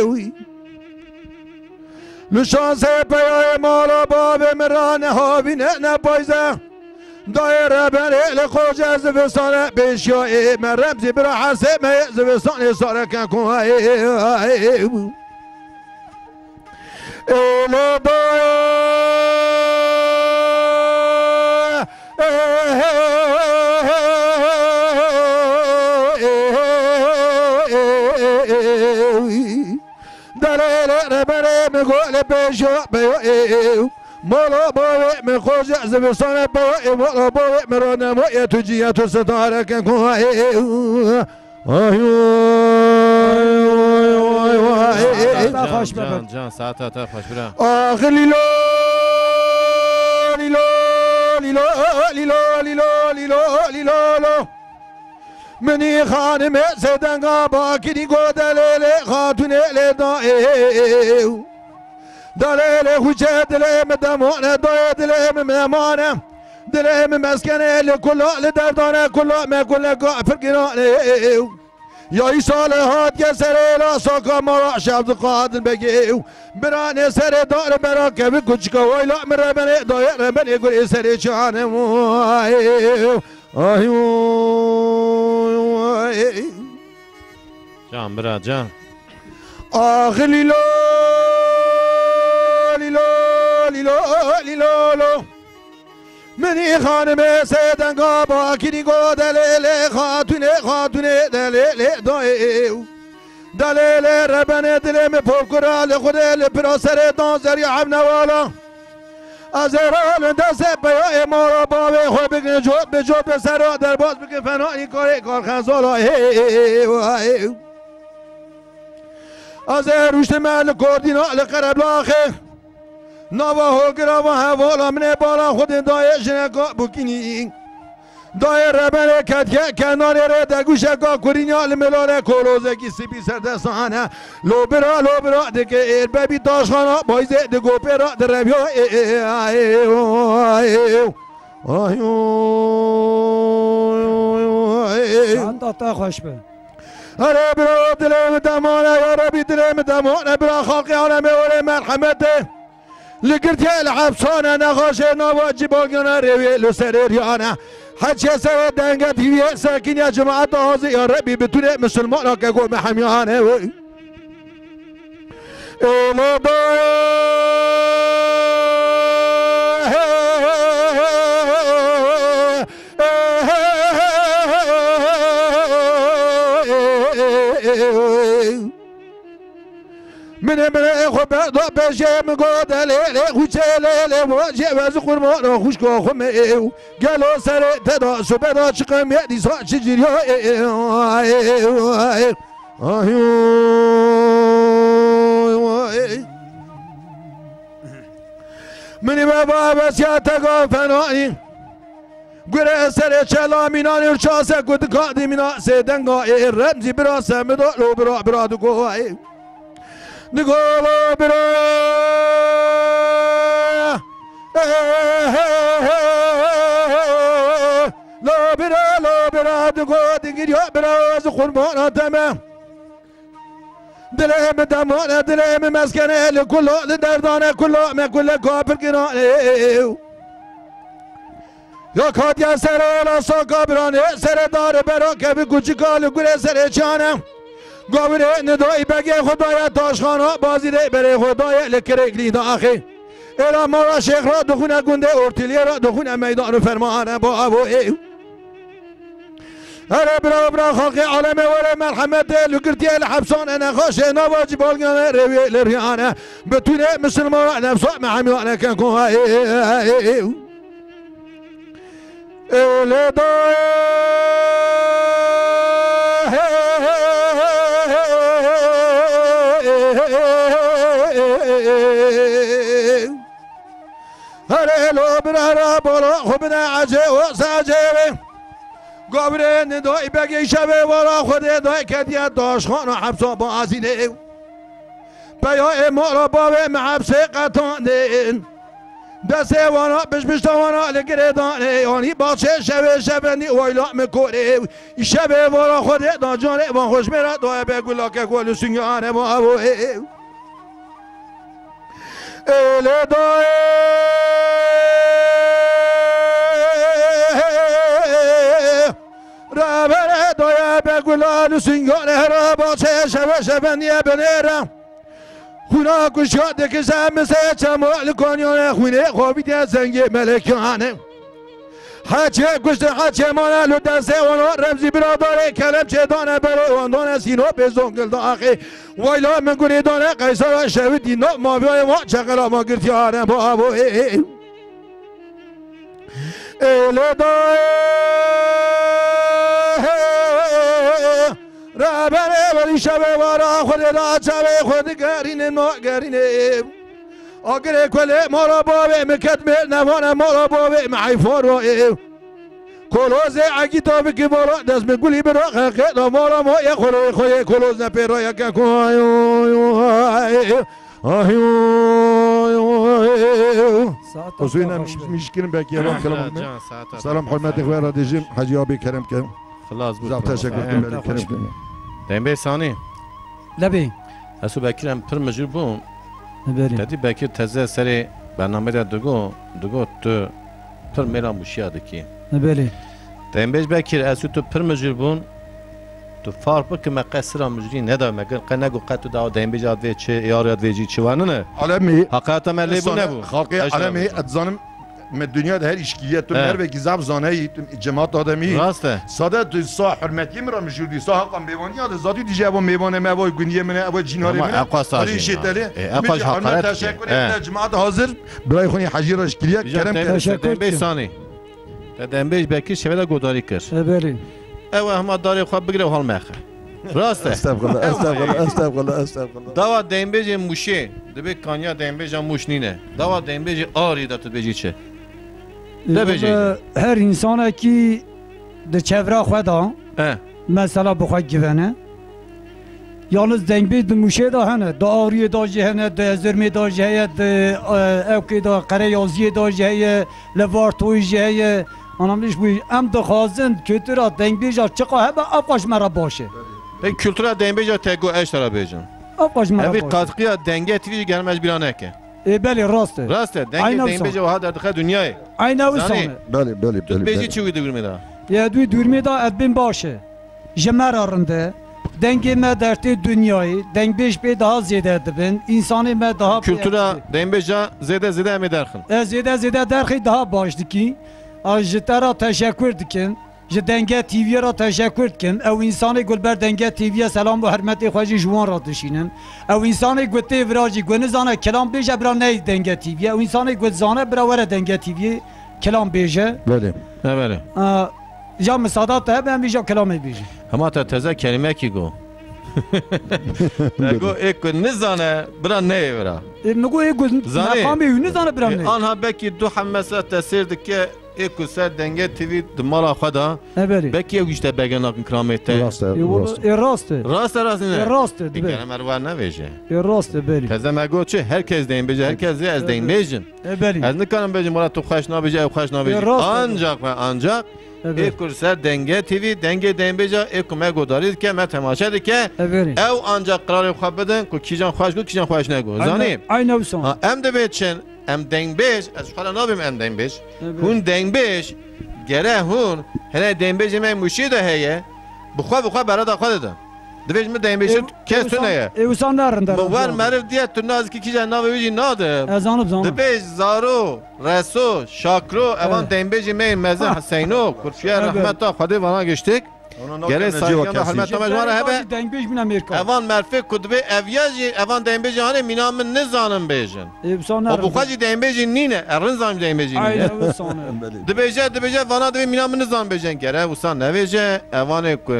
Speaker 3: لشانسه پیای مالا باب مرانه ها بینه نپایزه دایره بره خوش از زبستانه بشیای من رمزی برا حسه من زبستانه ساره کن کنه ایلا دلیل ربره مگول بشو بیو مالا باوی من خوش زبستان باوی مالا باوی مرانه مایه تو جیه تو ستاره کن کن
Speaker 2: خوش ببر
Speaker 1: جان جان ساعت آتا خوش برا
Speaker 3: آخر لیلا لیلا لیلا لیلا لیلا لیلا لیلا منی خانم سدنگا باکری گو دلیل خاتون لدائیو دلیل خوچه دلیم دمانه دای دلیم ممانه دلیم مسکنه لکلا لدردانه کلا مکلا گافر گرانه یا ای صالحات یا سر لا ساکا مرا شبد قادر بگیو برانه سر دار برا کبی کچکا ویلا مره بنه دایر بنه گلی سر چانه مویو آیو
Speaker 1: جان برا جان
Speaker 3: آخ لیلا لیلا لیلا لیلا منی خانم سیدنگا باکری گو دلیل خاتون خاتون دلیل دایو دلیل ربن دلم پرکرال خود لپرا سر دانزر یا عبن والا از ایران دست بیای ما را باوی خواه بگن جوب به جوب به سر در باز بگن فنایی کاری کار خنزالا از روشت محل کردین آل قرب لاخه نوا هو گرا و حوالا من بالا خود دایش نگاه بکنی دای ربن کت کنار ره دگوش گا کرینال ملال کولوزه کی سپی سر دستانه لو برا لو برا دکه ایر ببی داشخانا بایزه دگو پرا دربیا
Speaker 2: ساعت آتا خوش به
Speaker 3: اره برا دلم دمانه یا ربی دلم دمانه برا خاقی عالمه ولی مرحمته لقرتي العبصانة نغاشي نواجب وقنا روي لسريريانا حتى سوى دنقة تيوية ساكن يا جماعة هذي يا ربي بتوني مسلمان كقول محميانا وي إلا من من خب ضب بشم قاد ليل وشلل وجه وزقر ما خوش كو خم قالوا سر تدا سبدا شقم يدي صاع شجري من بابا بس يا تقا فناني قرأ سر شلا ميناني ورشاسة قد قادي منا سيدنقا الرمزي براسة مدو لو برا برا دقوا نقول برا لا برا لا برا دقوا دقير يا برا زخور مانا تمام دلهم دمانه دلهم مسکنه لكل دردانه كل ما كل كافر قرانه یا کادیا سر الا ساکا برانه سر دار برا که به کوچیکال گره سر چانم گاوره ندایی بگه خدای تاشخانا بازی ره بره خدای لکره گلید آخی الا مارا شیخ را دخونه گنده ارتیلی را دخونه میدان فرمانه با ابو ایو اره برا برا خلق عالم وره مرحمت لکرتی الحبسان انا خوش نواجی بالگانه روی لریانه بتونه مسلمان نفسا محمیانه کن کن ایو الدای هره لو برا بالا خوبنا عجه و ساجه گابره ندای بگی شبه وارا خود دای کدیت داشخان و حبسا با ازینه بیای مارا باوه محبسه قطانده دسته وانا بش بشتا وانا لگره دانه یعنی باچه شبه شبه نی ویلا مکوره شبه وارا خود دا جانه وان خوش میرا دای بگو لاکه گولو سنگانه با ابو ایل دای رابره دای بگو لالو سنگانه را باچه شبه شبه نی بنیرم خونا کشاده که زمسه چمال کنیانه خونه خوابیده از زنگ ملکانه حچه کشته حچه مانه لو دسته وانا رمزی براداره کلم چه دانه بره واندانه سینو به زنگل داخی ویلا من گونه دانه قیصر شوی دینا ماویای ما چقلا ما گرتیانه با ابو ایل دای رابره ولی شبه وارا خود را چبه خود گرینه ما گرینه آگره کله مارا باوه مکتمه نوانه مارا باوه معیفان را کلوز اگی تابه که مارا دست بگولی برا خلقه مارا ما یه خلوی خوی کلوز نپیرا یکن کن اصوینا میشکنم بکی الان کلام سلام حرمت خواه را دیجیم حجی آبی کرم که
Speaker 1: خلاص بود
Speaker 3: تشکر کنم کرم کنم
Speaker 1: دنبه ثانی
Speaker 2: لبی
Speaker 1: اسو بکرم پر مجبور بوم
Speaker 2: بری
Speaker 1: دادی بکر تازه سر برنامه دا دگو دگو تو پر میرا موشیا دکی
Speaker 2: بری
Speaker 1: دنبه بکر اسو تو پر مجبور بون تو فارق بک مقصر مجری ندا مگر قنگو قطو دا دنبه جاد و چه یار یاد ویجی چه وانه
Speaker 3: عالمی
Speaker 1: حقیقتا ملی بو نبو
Speaker 3: خلق عالمی اتزانم من دنیا ده هر اشکیه تو نر به گزاب زانه جماعت آدمی
Speaker 1: راسته
Speaker 3: ساده تو سا حرمتی مرا مشوردی سا حقم بیوانی یاد زادی دیگه ابو میوانه ما وای گنیه من ابو جیناری من
Speaker 1: ولی
Speaker 3: شیطله
Speaker 1: اقاش حقارت
Speaker 3: تشکر جماعت حاضر برای خونی حجیر اشکیه کرم
Speaker 1: تشکر دنبه ثانی دنبه بکی شویدا گوداری کر
Speaker 2: بری
Speaker 1: او هم داری خواب بگیره و حال مخه راسته
Speaker 3: استغفر الله استغفر الله استغفر الله استغفر الله
Speaker 1: دوا دنبه موشه دبی کانیا دنبه موش نینه دوا دنبه آری دات بجی چه
Speaker 2: هر انسان کی د چهره خدا مثلا بخواد گونه یالنز دنگ بید موشه دا هنه دا آری دا جهنه دا زرمی دا جهه دا اوکی دا قره یازی دا جهه لوارتوی جهه آنم دیش بوی ام دا خازن کترا دنگ بیجا چقا هبه افاش مرا باشه
Speaker 1: به کلتورا دنگ بیجا تگو اشترا بیجن
Speaker 2: افاش مرا باشه
Speaker 1: اوی قاتقیا دنگه تیوی گرمش بیرانه که
Speaker 2: بله راسته
Speaker 1: راسته دنگ دنگ بیجا و ها در دخل دنیای
Speaker 2: عین اوسانه
Speaker 3: بله بله بله
Speaker 1: بیجی چی ویدو میدا
Speaker 2: یا دوی دورمی دا ادبین باشه جمر آرنده دنگ ما درتی دنیایی دنگ بیش به daha زیاده دبن انسانی ما daha
Speaker 1: kültüra دنگ بیجا زیاده زیاده می درخن
Speaker 2: زیاده زیاده درخی daha başdı ki ajitara teşekkür dikin ج دنگه تیوی را تشکر کن او انسان گل بر دنگه تیوی سلام و حرمت خواجی جوان را دشینن او انسان گوته وراجی گونه زانه کلام بیجه برا نه دنگه تیوی او انسان گوت زانه برا وره دنگه تیوی کلام بیجه
Speaker 3: بله
Speaker 1: بله
Speaker 2: یا مسادات هم هم بیجا کلام بیجه
Speaker 1: اما تا تازه کلمه کی گو گو ایک نزانه برا نه برا
Speaker 2: نگو ایک مقام بیو نزانه برا نه
Speaker 1: آنها بکی دو حمسه تاثیر دکه ایکو سر دنگه تیوی دمالا خدا بکی اویشته بگن اکن کرامته
Speaker 3: راسته
Speaker 2: راسته
Speaker 1: راسته راسته نه
Speaker 2: راسته
Speaker 1: دیگه مروار نویشه
Speaker 2: راسته بری
Speaker 1: تازه مگو چه هر کس دین بیجه هر کس از دین بیجن از نکنم بیجه مرا تو خوش نبیجه او خوش نبیجه آنجاق و آنجاق ایکو سر دنگه تیوی دنگه دین بیجه ایکو مگو دارید که من تماشا دی که او آنجاق قرار خواب بدن که کیجان خوش گو کیجان خوش نگو زانی
Speaker 2: عین اوسان
Speaker 1: ام ده بیچن ام دنگبیج از خاله نابیم ام دنگبیج هون دنگبیج گره هون هنه دنگبیج من موشی ده هیه بخوا بخوا برای خود ده دویج من دنگبیج کس تو نیه
Speaker 2: ایوسان نرن در
Speaker 1: بوار مرف دیت تو ناز کی کیجا ناوی ویجی ناده
Speaker 2: ازانو بزانو
Speaker 1: دویج زارو رسو شاکرو اوان دنگبیج من مزه حسینو کرفیه رحمت خدا وانا گشتک گره سایگان و حلمت آمد ماره هبه
Speaker 2: دنگبیج من امریکا
Speaker 1: اوان مرفق کدبه اویاجی اوان دنگبیج هانه مینا من نزانم بیجن
Speaker 2: ایوسان
Speaker 1: و
Speaker 2: نرن
Speaker 1: بخواجی دنگبیج نینه ارن زانم دنگبیج
Speaker 2: اینا
Speaker 1: نینه
Speaker 2: ایوسان
Speaker 1: دبیجه دبیجه وانا دبی مینا من نزانم بیجن گره وسان نویجه اوان که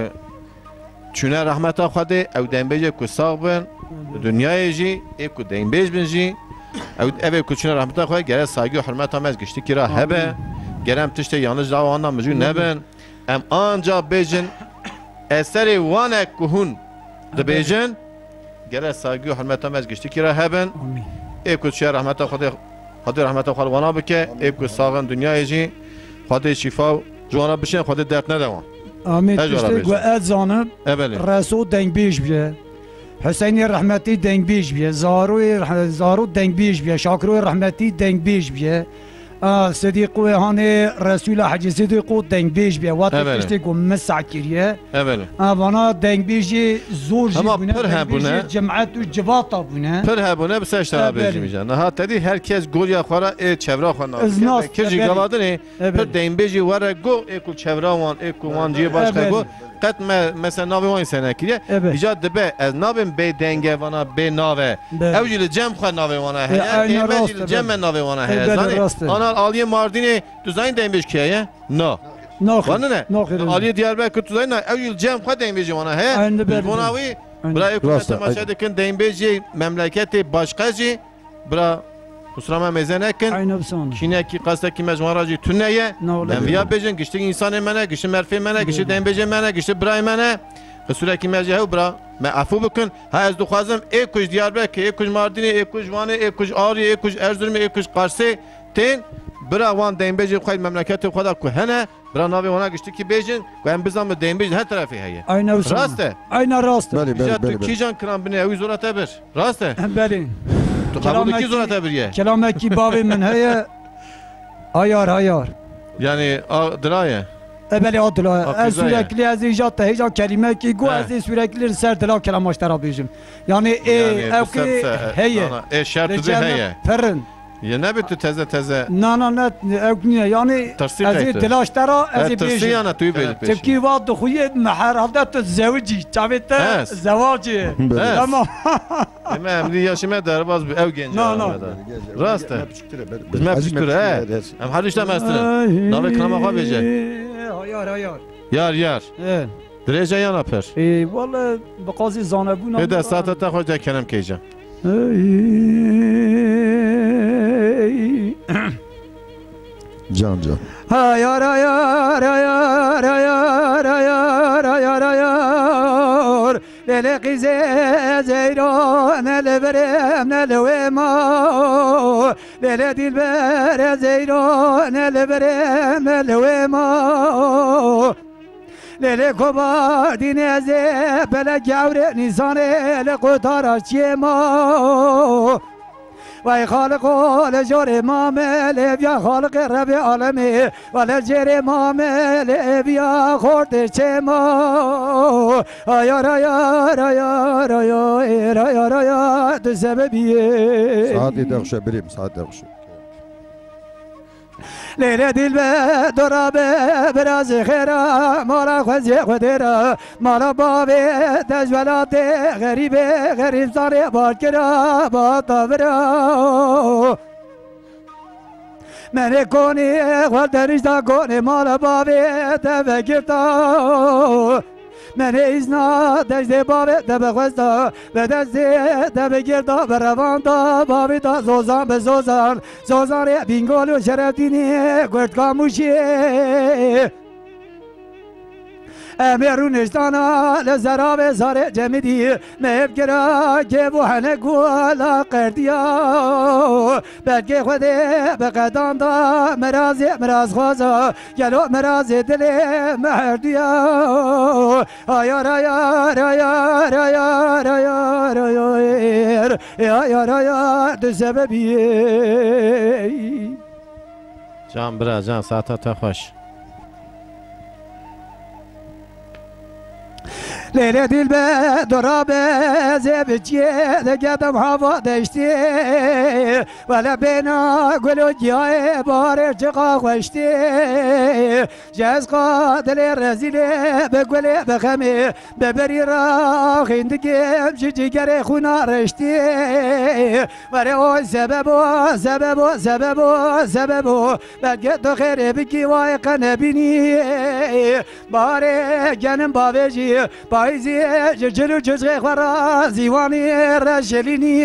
Speaker 1: چونه رحمت خدا او دنگبیج که ساق بن دنیای جی ای که دنگبیج بن جی او اوه که چونه رحمت خدا گره سایگی و حرمت آمد گشتی که را هبه گره هم تشته یانج را وانا مجو نبن ام آنجا بیجن اثر وانه کهون دبیجن گره سایگی و حرمت آمد گشتی که را هبن ای که چونه رحمت خدا خدا رحمت خدا وانا بکه ای که ساقن دنیای جی خدا شفا جوانا بشن خدا درد ندوان
Speaker 2: آمین تشتی گو ازانم
Speaker 1: ابله
Speaker 2: رسول دنگبیج بیه حسینی رحمتی دنگبیج بیه زاروی زارو دنگبیج بیه شاکروی رحمتی دنگبیج بیه صدیقوی هانه رسول حجی صدیقو دنگبیج بیه وقت تشتی گو مسع کریه
Speaker 1: ابله
Speaker 2: وانا دنگبیجی زور جی
Speaker 1: اما
Speaker 2: بونه
Speaker 1: پر هم بونه.
Speaker 2: دنگبیجی جمعت و جواتا بونه
Speaker 1: پر هبونه بس اشتغال
Speaker 2: ابله.
Speaker 1: بیجی میجن نه تدی هر کس گل یا خورا ای چورا خوانا
Speaker 2: ازناس،
Speaker 1: کجی
Speaker 2: ابله.
Speaker 1: گلادنی
Speaker 2: ابله.
Speaker 1: پر دین بیجی وره گو ای کل چورا وان ای کل وان جی باش
Speaker 2: ابله.
Speaker 1: گو قط مثلا ناوی وان سنه کریه
Speaker 2: ابله.
Speaker 1: ایجاد دبه از ناویم به دنگه وانا به ناوه
Speaker 2: بله.
Speaker 1: اوجیل جم خوا ناوی وانا
Speaker 2: اه،
Speaker 1: هیا
Speaker 2: اینو
Speaker 1: ایمجیل
Speaker 2: راسته،
Speaker 1: جم
Speaker 2: بله.
Speaker 1: ناوی وانا
Speaker 2: اه، بله،
Speaker 1: هیا زانی
Speaker 2: راسته.
Speaker 1: آنال آلیه ماردینه تو زاین دین بیج کیه نه
Speaker 2: ناخیر
Speaker 1: وانا نه
Speaker 2: ناخیر
Speaker 1: آلیه دیاربکر تو زاین نه اوجیل جم خوا دین بیجی وانا هیا
Speaker 2: اینو بله.
Speaker 1: بوناوی
Speaker 2: اینو.
Speaker 1: برای حکومت
Speaker 3: راسته.
Speaker 1: تماشا دکن دین بیجی مملکت باشقه برا اسرام میزه نکن
Speaker 2: اینو بسان
Speaker 1: کینه کی قصد کی مجموعه جی تو نیه
Speaker 2: نه ولی.
Speaker 1: من ویا بجن گشتی انسان منه گشتی مرفی منه گشتی دین بیجی منه گشتی برای منه قصوره کی مجه هو برا ما عفو بکن ها از دو خوازم ای کج دیاربکر ای کج ماردین ای کج وانه ای کج آری ای کج ارزرم ای کج قارسه تین برا وان دین بیجی خواهد مملکت خدا که هنه برا ناوی وانا گشتی کی بیجن که هم بزن دین بیجی هر طرفی هیه
Speaker 2: اینو بسان
Speaker 1: راسته
Speaker 2: اینو راسته
Speaker 3: بله بله
Speaker 1: بیجا تو
Speaker 3: بله
Speaker 1: کی جان کرام بینه اوی زورت بر راسته
Speaker 2: بله
Speaker 1: تو قبول کی زورت بریه
Speaker 2: کلامه کی باوی من هیه هایار هایار
Speaker 1: یعنی درایه
Speaker 2: بله آدلا
Speaker 1: آه،
Speaker 2: از
Speaker 1: güzel
Speaker 2: sürekli az icat heyecan kelime ki gu
Speaker 1: He.
Speaker 2: az sürekli ser dila kelam aştara bijim. Yani e
Speaker 1: Yani
Speaker 2: ev
Speaker 1: bu
Speaker 2: ki
Speaker 1: sebze-
Speaker 2: heye.
Speaker 1: ana, e şartı da heye.
Speaker 2: Ferrin.
Speaker 1: Ya ne bitti teze teze
Speaker 2: Na na na ev ki yani
Speaker 1: Tırsı
Speaker 2: az
Speaker 1: kayıtı.
Speaker 2: dila aştara az
Speaker 1: tırsı
Speaker 2: bijim.
Speaker 1: yana tüy belik peşin.
Speaker 2: Tepki vad xuye mahar havdat zevci çavete
Speaker 1: He.
Speaker 2: zavacı.
Speaker 3: He.
Speaker 2: Tamam.
Speaker 1: Eme emri yaşıma derbaz bir ev genci.
Speaker 2: No, no.
Speaker 1: Rast e. Biz me pişkür he. Em her işte mestine. Nave krama kha beje.
Speaker 2: Hayar hayar.
Speaker 1: Yar yar.
Speaker 2: E
Speaker 1: Derece yana per.
Speaker 2: e valla baqazi zanabuna.
Speaker 1: Hede saate ta hoca kenem keycan.
Speaker 3: Can can.
Speaker 2: Hayar hayar hayar hayar hayar hayar hayar Lele kize zeyran ele verem ele vema Lele dilber zeyran ele verem ele vema Lele kobar dineze bele gavre nizane le kutara çema Vay خالق لجور مامل بیا خالق رب عالمی ولی جر مامل بیا خورد چما آیار آیار آیار آیار آیار آیار تو سببیه
Speaker 3: Saati dakşa birim saat dakşa.
Speaker 2: لیله دل به درابه براز خیره مالا خوزی خودیره مالا بابه تجولات غریبه غریب زاره باکره با تابره من کنی خود درشتا کنی مالا بابه تفکرتا من ایزنا دجد بابه تبخوستا و دست تبگردا برواندا بابی تا زوزان به زوزان زوزان بینگول و شرفتینی گرد کاموشی امرونشتانا لزراب زار جمدی مبگرا که بوحنه گولا قردیا بلگه خوده بقدان دا مراز مراز خوازا گلو مراز دل مهردیا آیا رایا رایا رایا رایا رایا رایا رایا دو سببیه
Speaker 1: جان برا جان ساعتا تا خوش
Speaker 2: لیله دیل به درابه زبچیه دگدم هوا دشتی ولی بینا گلو گیاه باره چقا خوشتی جز قادل رزیله به گله بخمه ببری را خیندگیم جیگر خونا رشتی ولی او سببو سببو سببو سببو بگه تو خیره بکی وای قنبینی باره گنم باویجی بایزی جلو جزغ خورا زیوانی رجلینی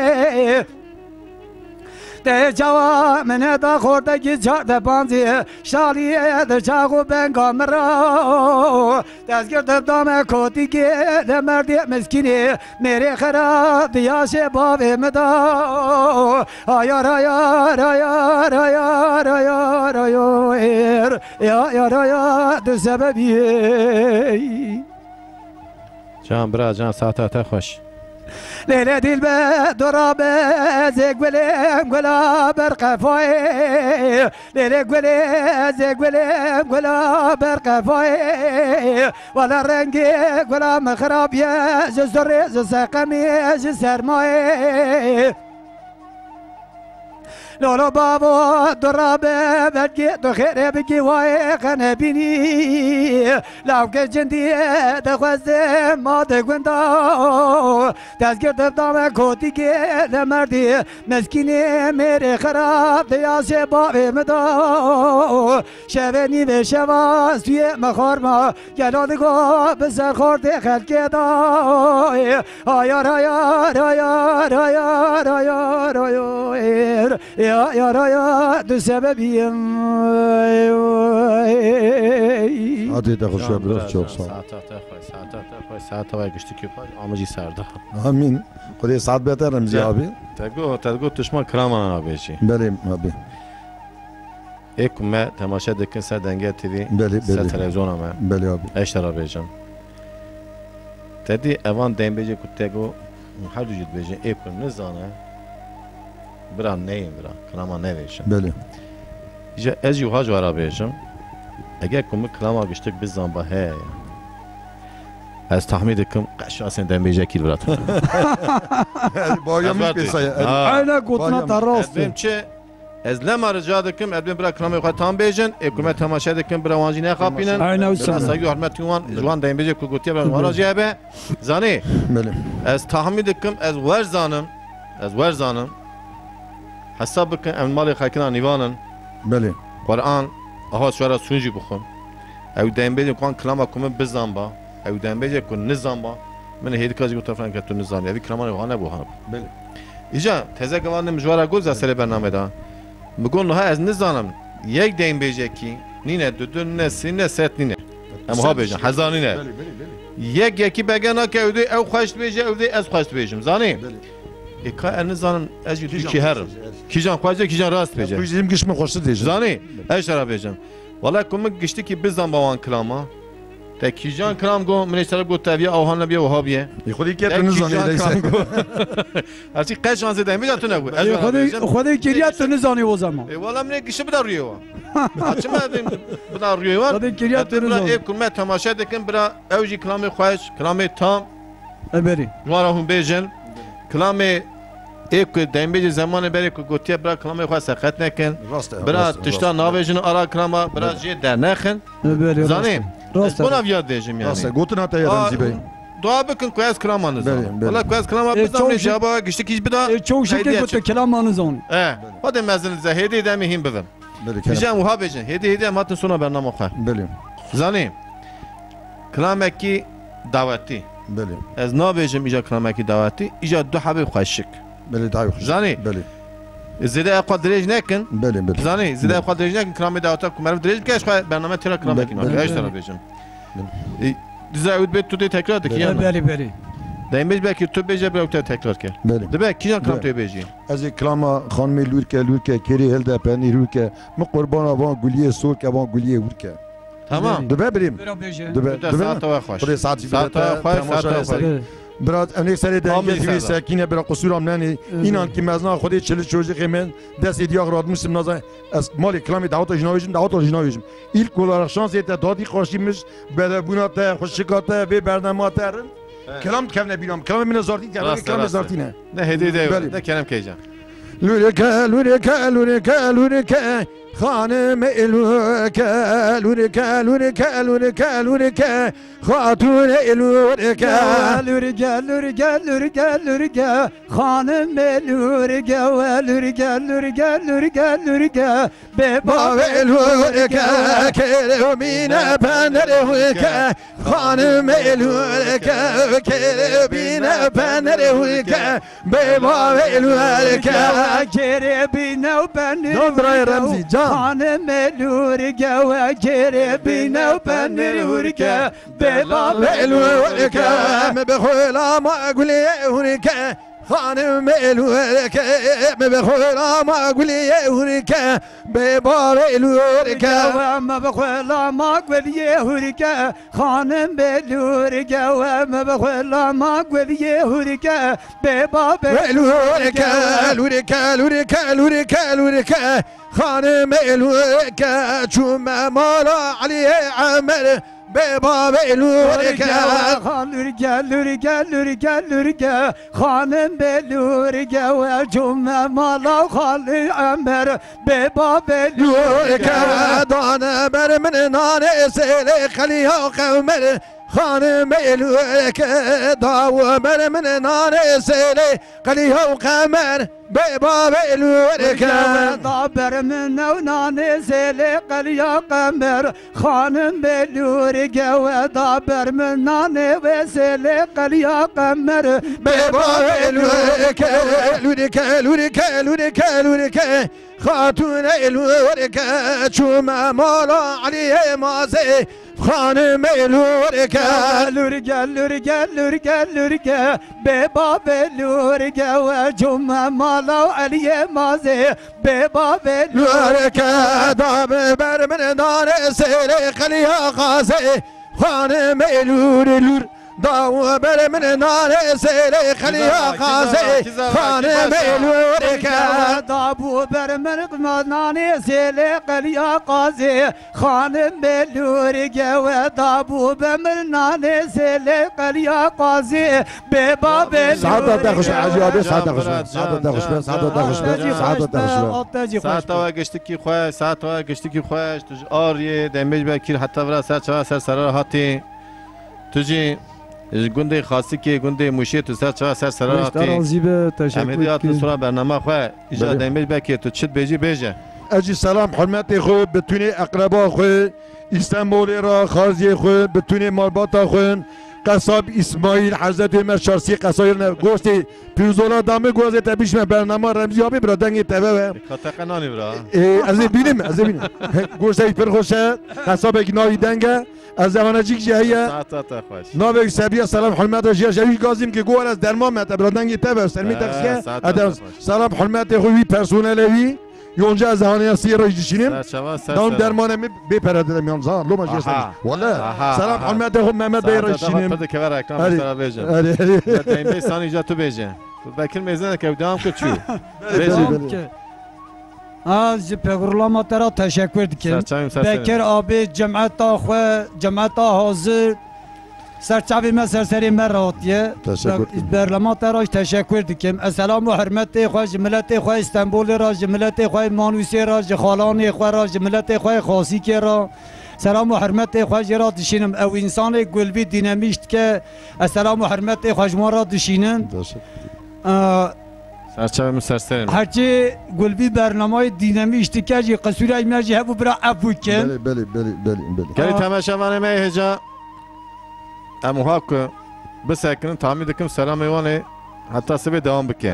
Speaker 2: ده جوا من دا خورده کی چارده پانزی شالیه ده چاقو بنگا مرا دستگرد دام کوتی که ده مردی مسکینی میره خراب دیاش باوی مدا آیا رایا رایا رایا رایا رایا یا یا رایا دو سببیه
Speaker 1: جان برا جان ساعتا تا خوش
Speaker 2: لیله دیل به درابه زگوله گلا برقفای لیله گوله زگوله گلا برقفای ولا رنگی گلا مخرابیه ززره زسقمیه زسرمایه لولو بابو درابه بلگی تو خیره بگی وای قنبینی لاوکه جندی دخوزه ما دگوندا دستگرد دام کوتی که نمردی مسکینی میره خراب دیاشه باوی مدا شبه نیوه شواز توی مخارما گلادگو بسر خورده خلکه دا آیا رایا رایا رایا رایا رایا یا یا رایا دو سببیم
Speaker 3: عادی تا خوش برات çok sağ ol.
Speaker 1: ساعتا تا خوش ساعتا تا خوش ساعتا وای گشتی که خوش آمجی سرده
Speaker 3: Amin. خدای ساعت بهتر رمزی abi.
Speaker 1: تگو تگو تشما کرامان آبیشی
Speaker 3: بله abi.
Speaker 1: ایک ما تماشا دکن سر دنگه تیوی
Speaker 3: بله
Speaker 1: سر
Speaker 3: بله.
Speaker 1: تلویزیون ما
Speaker 3: بله abi.
Speaker 1: اشترا بیجم تدی اوان دیم بیجه که تگو هر دو جد بیجه ایک نزانه برا نیم برا کرامان نویشم
Speaker 3: بله.
Speaker 1: ایجا از یوها جوارا بیجم اگر کمی کلاما گشتک بزن با هی از تحمید کم قشاسن دم بیجه کیل برات
Speaker 3: باید می پیسای.
Speaker 2: aynen kutuna tarrastı
Speaker 1: ادبیم چه از لما رجا دکم ادبیم برا کلامی خواهد تام بیجن اکومت تماشا دکم برا وانجی نخوابینن
Speaker 2: aynen
Speaker 1: برا
Speaker 2: usanı
Speaker 1: ساگی حرمت یوان جوان دم بیجه که گوتیه برا وارا جیبه زانی
Speaker 3: بله.
Speaker 1: از تحمید کم از ورزانم از ورزانم حساب بکن ام مال خاکنا نیوانن
Speaker 3: بله.
Speaker 1: قرآن آها شورا سونجی بخون او دم بیجه کان کلاما کم بزن با او دم بیجه کن نظام با من هیدی کازی گفتم فرانک تو نظام یعنی کلامان وانه بوهان
Speaker 3: بله.
Speaker 1: ایجا تازه گوانم جوارا گل زسر برنامه دا بگون نه از نظامم یک دیم بیجه کی نینه دو دو نه سی نه ست نینه اما ها بیجن هزار نینه
Speaker 3: بله بله بله.
Speaker 1: یک یکی بگنا که او دی او خوشت بیجه او دی از خوشت بیجم زانی
Speaker 3: بله.
Speaker 1: اکا از نظامم از یکی کی هرم کی جان خوشت کی جان راست بیجه
Speaker 3: Bizim kışma koştu diyeceğim.
Speaker 1: زانی اشترا بیجم والا کمک گشتی کی بزن با وان کلاما تا کی جان کلام گو من اشترا گو تاویا اوهان نبیا وها بیه
Speaker 3: خودی که تنز زنی
Speaker 1: هرچی قشان زدن میاد تو نگو
Speaker 2: خودی خودی کریات تو نزانی o zaman
Speaker 1: والا من گشت بدار ریو açma dedim بدار ریو var
Speaker 2: خودی کریات تو نزانی
Speaker 1: ev kurma tamaşa dedim bira evji klamı xoş klamı tam
Speaker 2: eberi
Speaker 1: جوارا هم بیجن کلامه ایک دنبیج زمان بری که گوتیه برا کلامه خواه سخت نکن برا تشتا ناویجن آرا کلاما برا جی در نخن
Speaker 2: eberi
Speaker 1: زانیم
Speaker 2: راست
Speaker 1: بنا یاد دیجم
Speaker 3: Rasta
Speaker 1: یعنی
Speaker 3: gotun ata yaramzi bey.
Speaker 1: دعا بکن که از کلاما نزان
Speaker 3: بله، بله.
Speaker 1: والا که از کلاما
Speaker 2: اه،
Speaker 1: بزن
Speaker 2: چون
Speaker 1: جوابا گشتی کیش بدا
Speaker 2: çok şekil
Speaker 1: هیدیه
Speaker 2: bu
Speaker 1: چه.
Speaker 2: kelamını zani
Speaker 1: اه خود مزن زهیدی دمی هم ببم
Speaker 3: Beli
Speaker 1: بیجم
Speaker 3: kelam.
Speaker 1: وها بیجن هیدی هیدی هم هاتن سونا برنامه خواه
Speaker 3: Beli.
Speaker 1: زانیم کلامه کی دعوتی
Speaker 3: Beli.
Speaker 1: از نابیجم ایجا کلامه کی دعوتی ایجا دو حبیب خوشک
Speaker 3: Beli daha yok.
Speaker 1: زانی
Speaker 3: Beli.
Speaker 1: زیده اقوال دریج نکن
Speaker 3: Beli beli.
Speaker 1: زانی زیده اقوال دریج نکن کلامی دعوتا کمرم دریج بکش خواه برنامه تیرا کلامه
Speaker 3: بله،
Speaker 1: کی
Speaker 3: بله.
Speaker 1: نکن ایش ترا بیجم زاود بیت تو دی تکرار دکی یا نه؟
Speaker 2: بله بله
Speaker 1: دیمش بکی تو بیجه برای تو تکرار کرد.
Speaker 3: بله.
Speaker 1: دبی کجا کلام تو بیجی؟
Speaker 3: از کلام خانم لورکه لورکه کری هل ده پنی لورکه من قربان آبان گلیه سور که آبان گلیه ورکه.
Speaker 1: تمام.
Speaker 3: دبی بریم. دبی
Speaker 1: دبی. ساعت و خوش.
Speaker 3: خود ساعتی
Speaker 1: ساعت و خوش. ساعت و خوش.
Speaker 3: برات امنیک سری دنگی توی سکینه برای قصور هم ننی اینان که مزنا خودی چلی چوزی خیمن دستی دیاغ راد مسلم نازن از مالی کلامی دعوت جناویجم دعوت جناویجم ایل کولار شانس ایت دادی خوشیمش بده بونات خوشکات و برنامه ترن کلام کم نبینم کلام من زارتی کلام کلام زارتی نه
Speaker 1: نه هدیه ده نه کلام کیجا
Speaker 3: لورکه لورکه لورکه لورکه خانم لورکه لورکه لورکه لورکه لورکه خاتون لورکه
Speaker 2: لورکه لورکه لورکه لورکه خانم لورکه و لورکه لورکه لورکه لورکه به
Speaker 3: باب لورکه کلمینه پندرهوکه خانم لورکه کلمینه پندرهوکه به باب لورکه
Speaker 2: کلمینه
Speaker 3: نظرای رمزی جان
Speaker 2: خانم لورکه و کلمینه پندرهوکه به باب
Speaker 3: لورکه بخولا ما اقولی هورکه خانم لورکه بخولا ما اقولی هورکه به باب لورکه
Speaker 2: و بخولا ما اقولی هورکه خانم لورکه و بخولا ما اقولی هورکه به باب
Speaker 3: لورکه لورکه لورکه لورکه لورکه خانم لورکه چوم مالا علی عمر به باب لورکه
Speaker 2: لورکه لورکه لورکه لورکه خانم به لورکه و جمع مالا خالی عمر به باب
Speaker 3: لورکه دانه بر من نان سیل خلی ها قمر خانم لورکه داو بر من نان سیل خلی ها قمر به باب لورکه
Speaker 2: دابر من نان سیل خلی ها قمر خانم به لورکه و دابر من نان و سیل خلی ها قمر
Speaker 3: به باب لورکه لورکه لورکه لورکه لورکه خاتون لورکه چوم مالا علی مازه خانم لورکه
Speaker 2: لورکه لورکه لورکه لورکه به باب لورکه و جمع مالا علی مازه به باب
Speaker 3: لورکه دام بر من نان سیل خلیها قازه خانم لور لور داو بر من نان سیل خلیها قازه خانم لورکه
Speaker 2: دابو بر من نان سیل خلیها قازه خانم لورکه و دابو بر من نان سیل خلیها قازه به باب
Speaker 3: سعادت دخش عجیبه سعادت دخش سعادت دخش سعادت دخش سعادت دخش
Speaker 1: ساعت و گشتی کی خواه ساعت و گشتی کی خواه تو آریه دمیج بکیر حتی برا سر چهار سر سر هاتی توجی گنده خاصی که گنده موشی تو سر چهار سر سر هاتی امیدیات نصرا برنامه خواه ایجا دمیج بکیر تو چت بیجی بیجه
Speaker 3: اجی سلام حرمت خو بتونی اقربا خو استانبول را خازی خو بتونی مالباتا خو قصاب اسماعیل حضرت عمر شارسی قصایر گوشت پیروزولا دامه گوزه تبیش من برنامه رمزی آبی برا دنگی تبه
Speaker 1: خطقنانی برا
Speaker 3: از بینیم از بینیم گوشت پر خوشه قصاب یک ناوی دنگه از زمان جیک جهیه ناوی سبیه سلام حرمت و جیه جوی گازیم که گوال از درمان مت برا دنگی تبه سلمی تقسیه سلام حرمت خوی پرسونلوی یونجا از هانی سی را جشینیم دام درمانه می بپرده میان زان لو ماجی است والله سلام حرمت خو محمد بی را جشینیم
Speaker 1: پرده که ور اکرام سلام بیجه این به سانی جا تو بیجه بکر میزنه که دام که چی
Speaker 2: بیجه از پیغمبر ترا تشکر دکیم بکر آبی جمعت خو جمعت حاضر سرچاوی ما سرسری مراتیه برلمان تراش تشکر دکیم السلام و حرمت خواه ملت خواه استانبول را ملت خواه مانوسی را خالان خواه را ملت خواه خاصی که را سلام و حرمت خواه را دشینم او انسان گلبی دینامیشت که السلام و حرمت خواه ما را دشینم
Speaker 1: سرچاوی ما سرسری
Speaker 2: هرچی گلبی برنامه دینامیشت که جی قصوری ایمرجی هبو برا افو کن
Speaker 3: بله بله بله بله
Speaker 1: کلی تماشاوانه می هجا اموها که بسکنن تعمید کم سلام ایوانه حتی سبی دوام بکن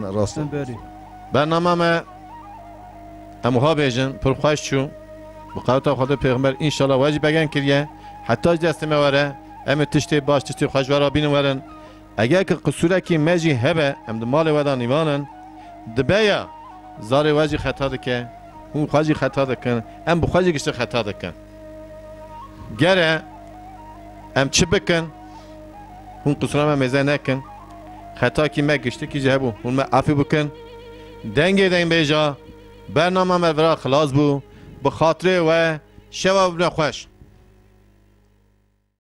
Speaker 1: برنامه ما اموها بیجن پر خوش چون بقاوتا خود پیغمبر انشالله واجب بگن کریه حتی دست مواره ام تشتی باش تشتی خوشوارا بین ورن اگر که قصوره کی مجی هبه ام مال ودا نیوانن دبیا زار واجی خطا دکه اون خواجی خطا دکن ام بخواجی گشت خطا دکن گره ام چی بکن اون قصوره ما مزه نکن خطا کی ما گشتی کی جهبو اون ما عفی بکن دنگی دنگ بیجا برنامه مرورا خلاص بو بخاطره و شباب نخوش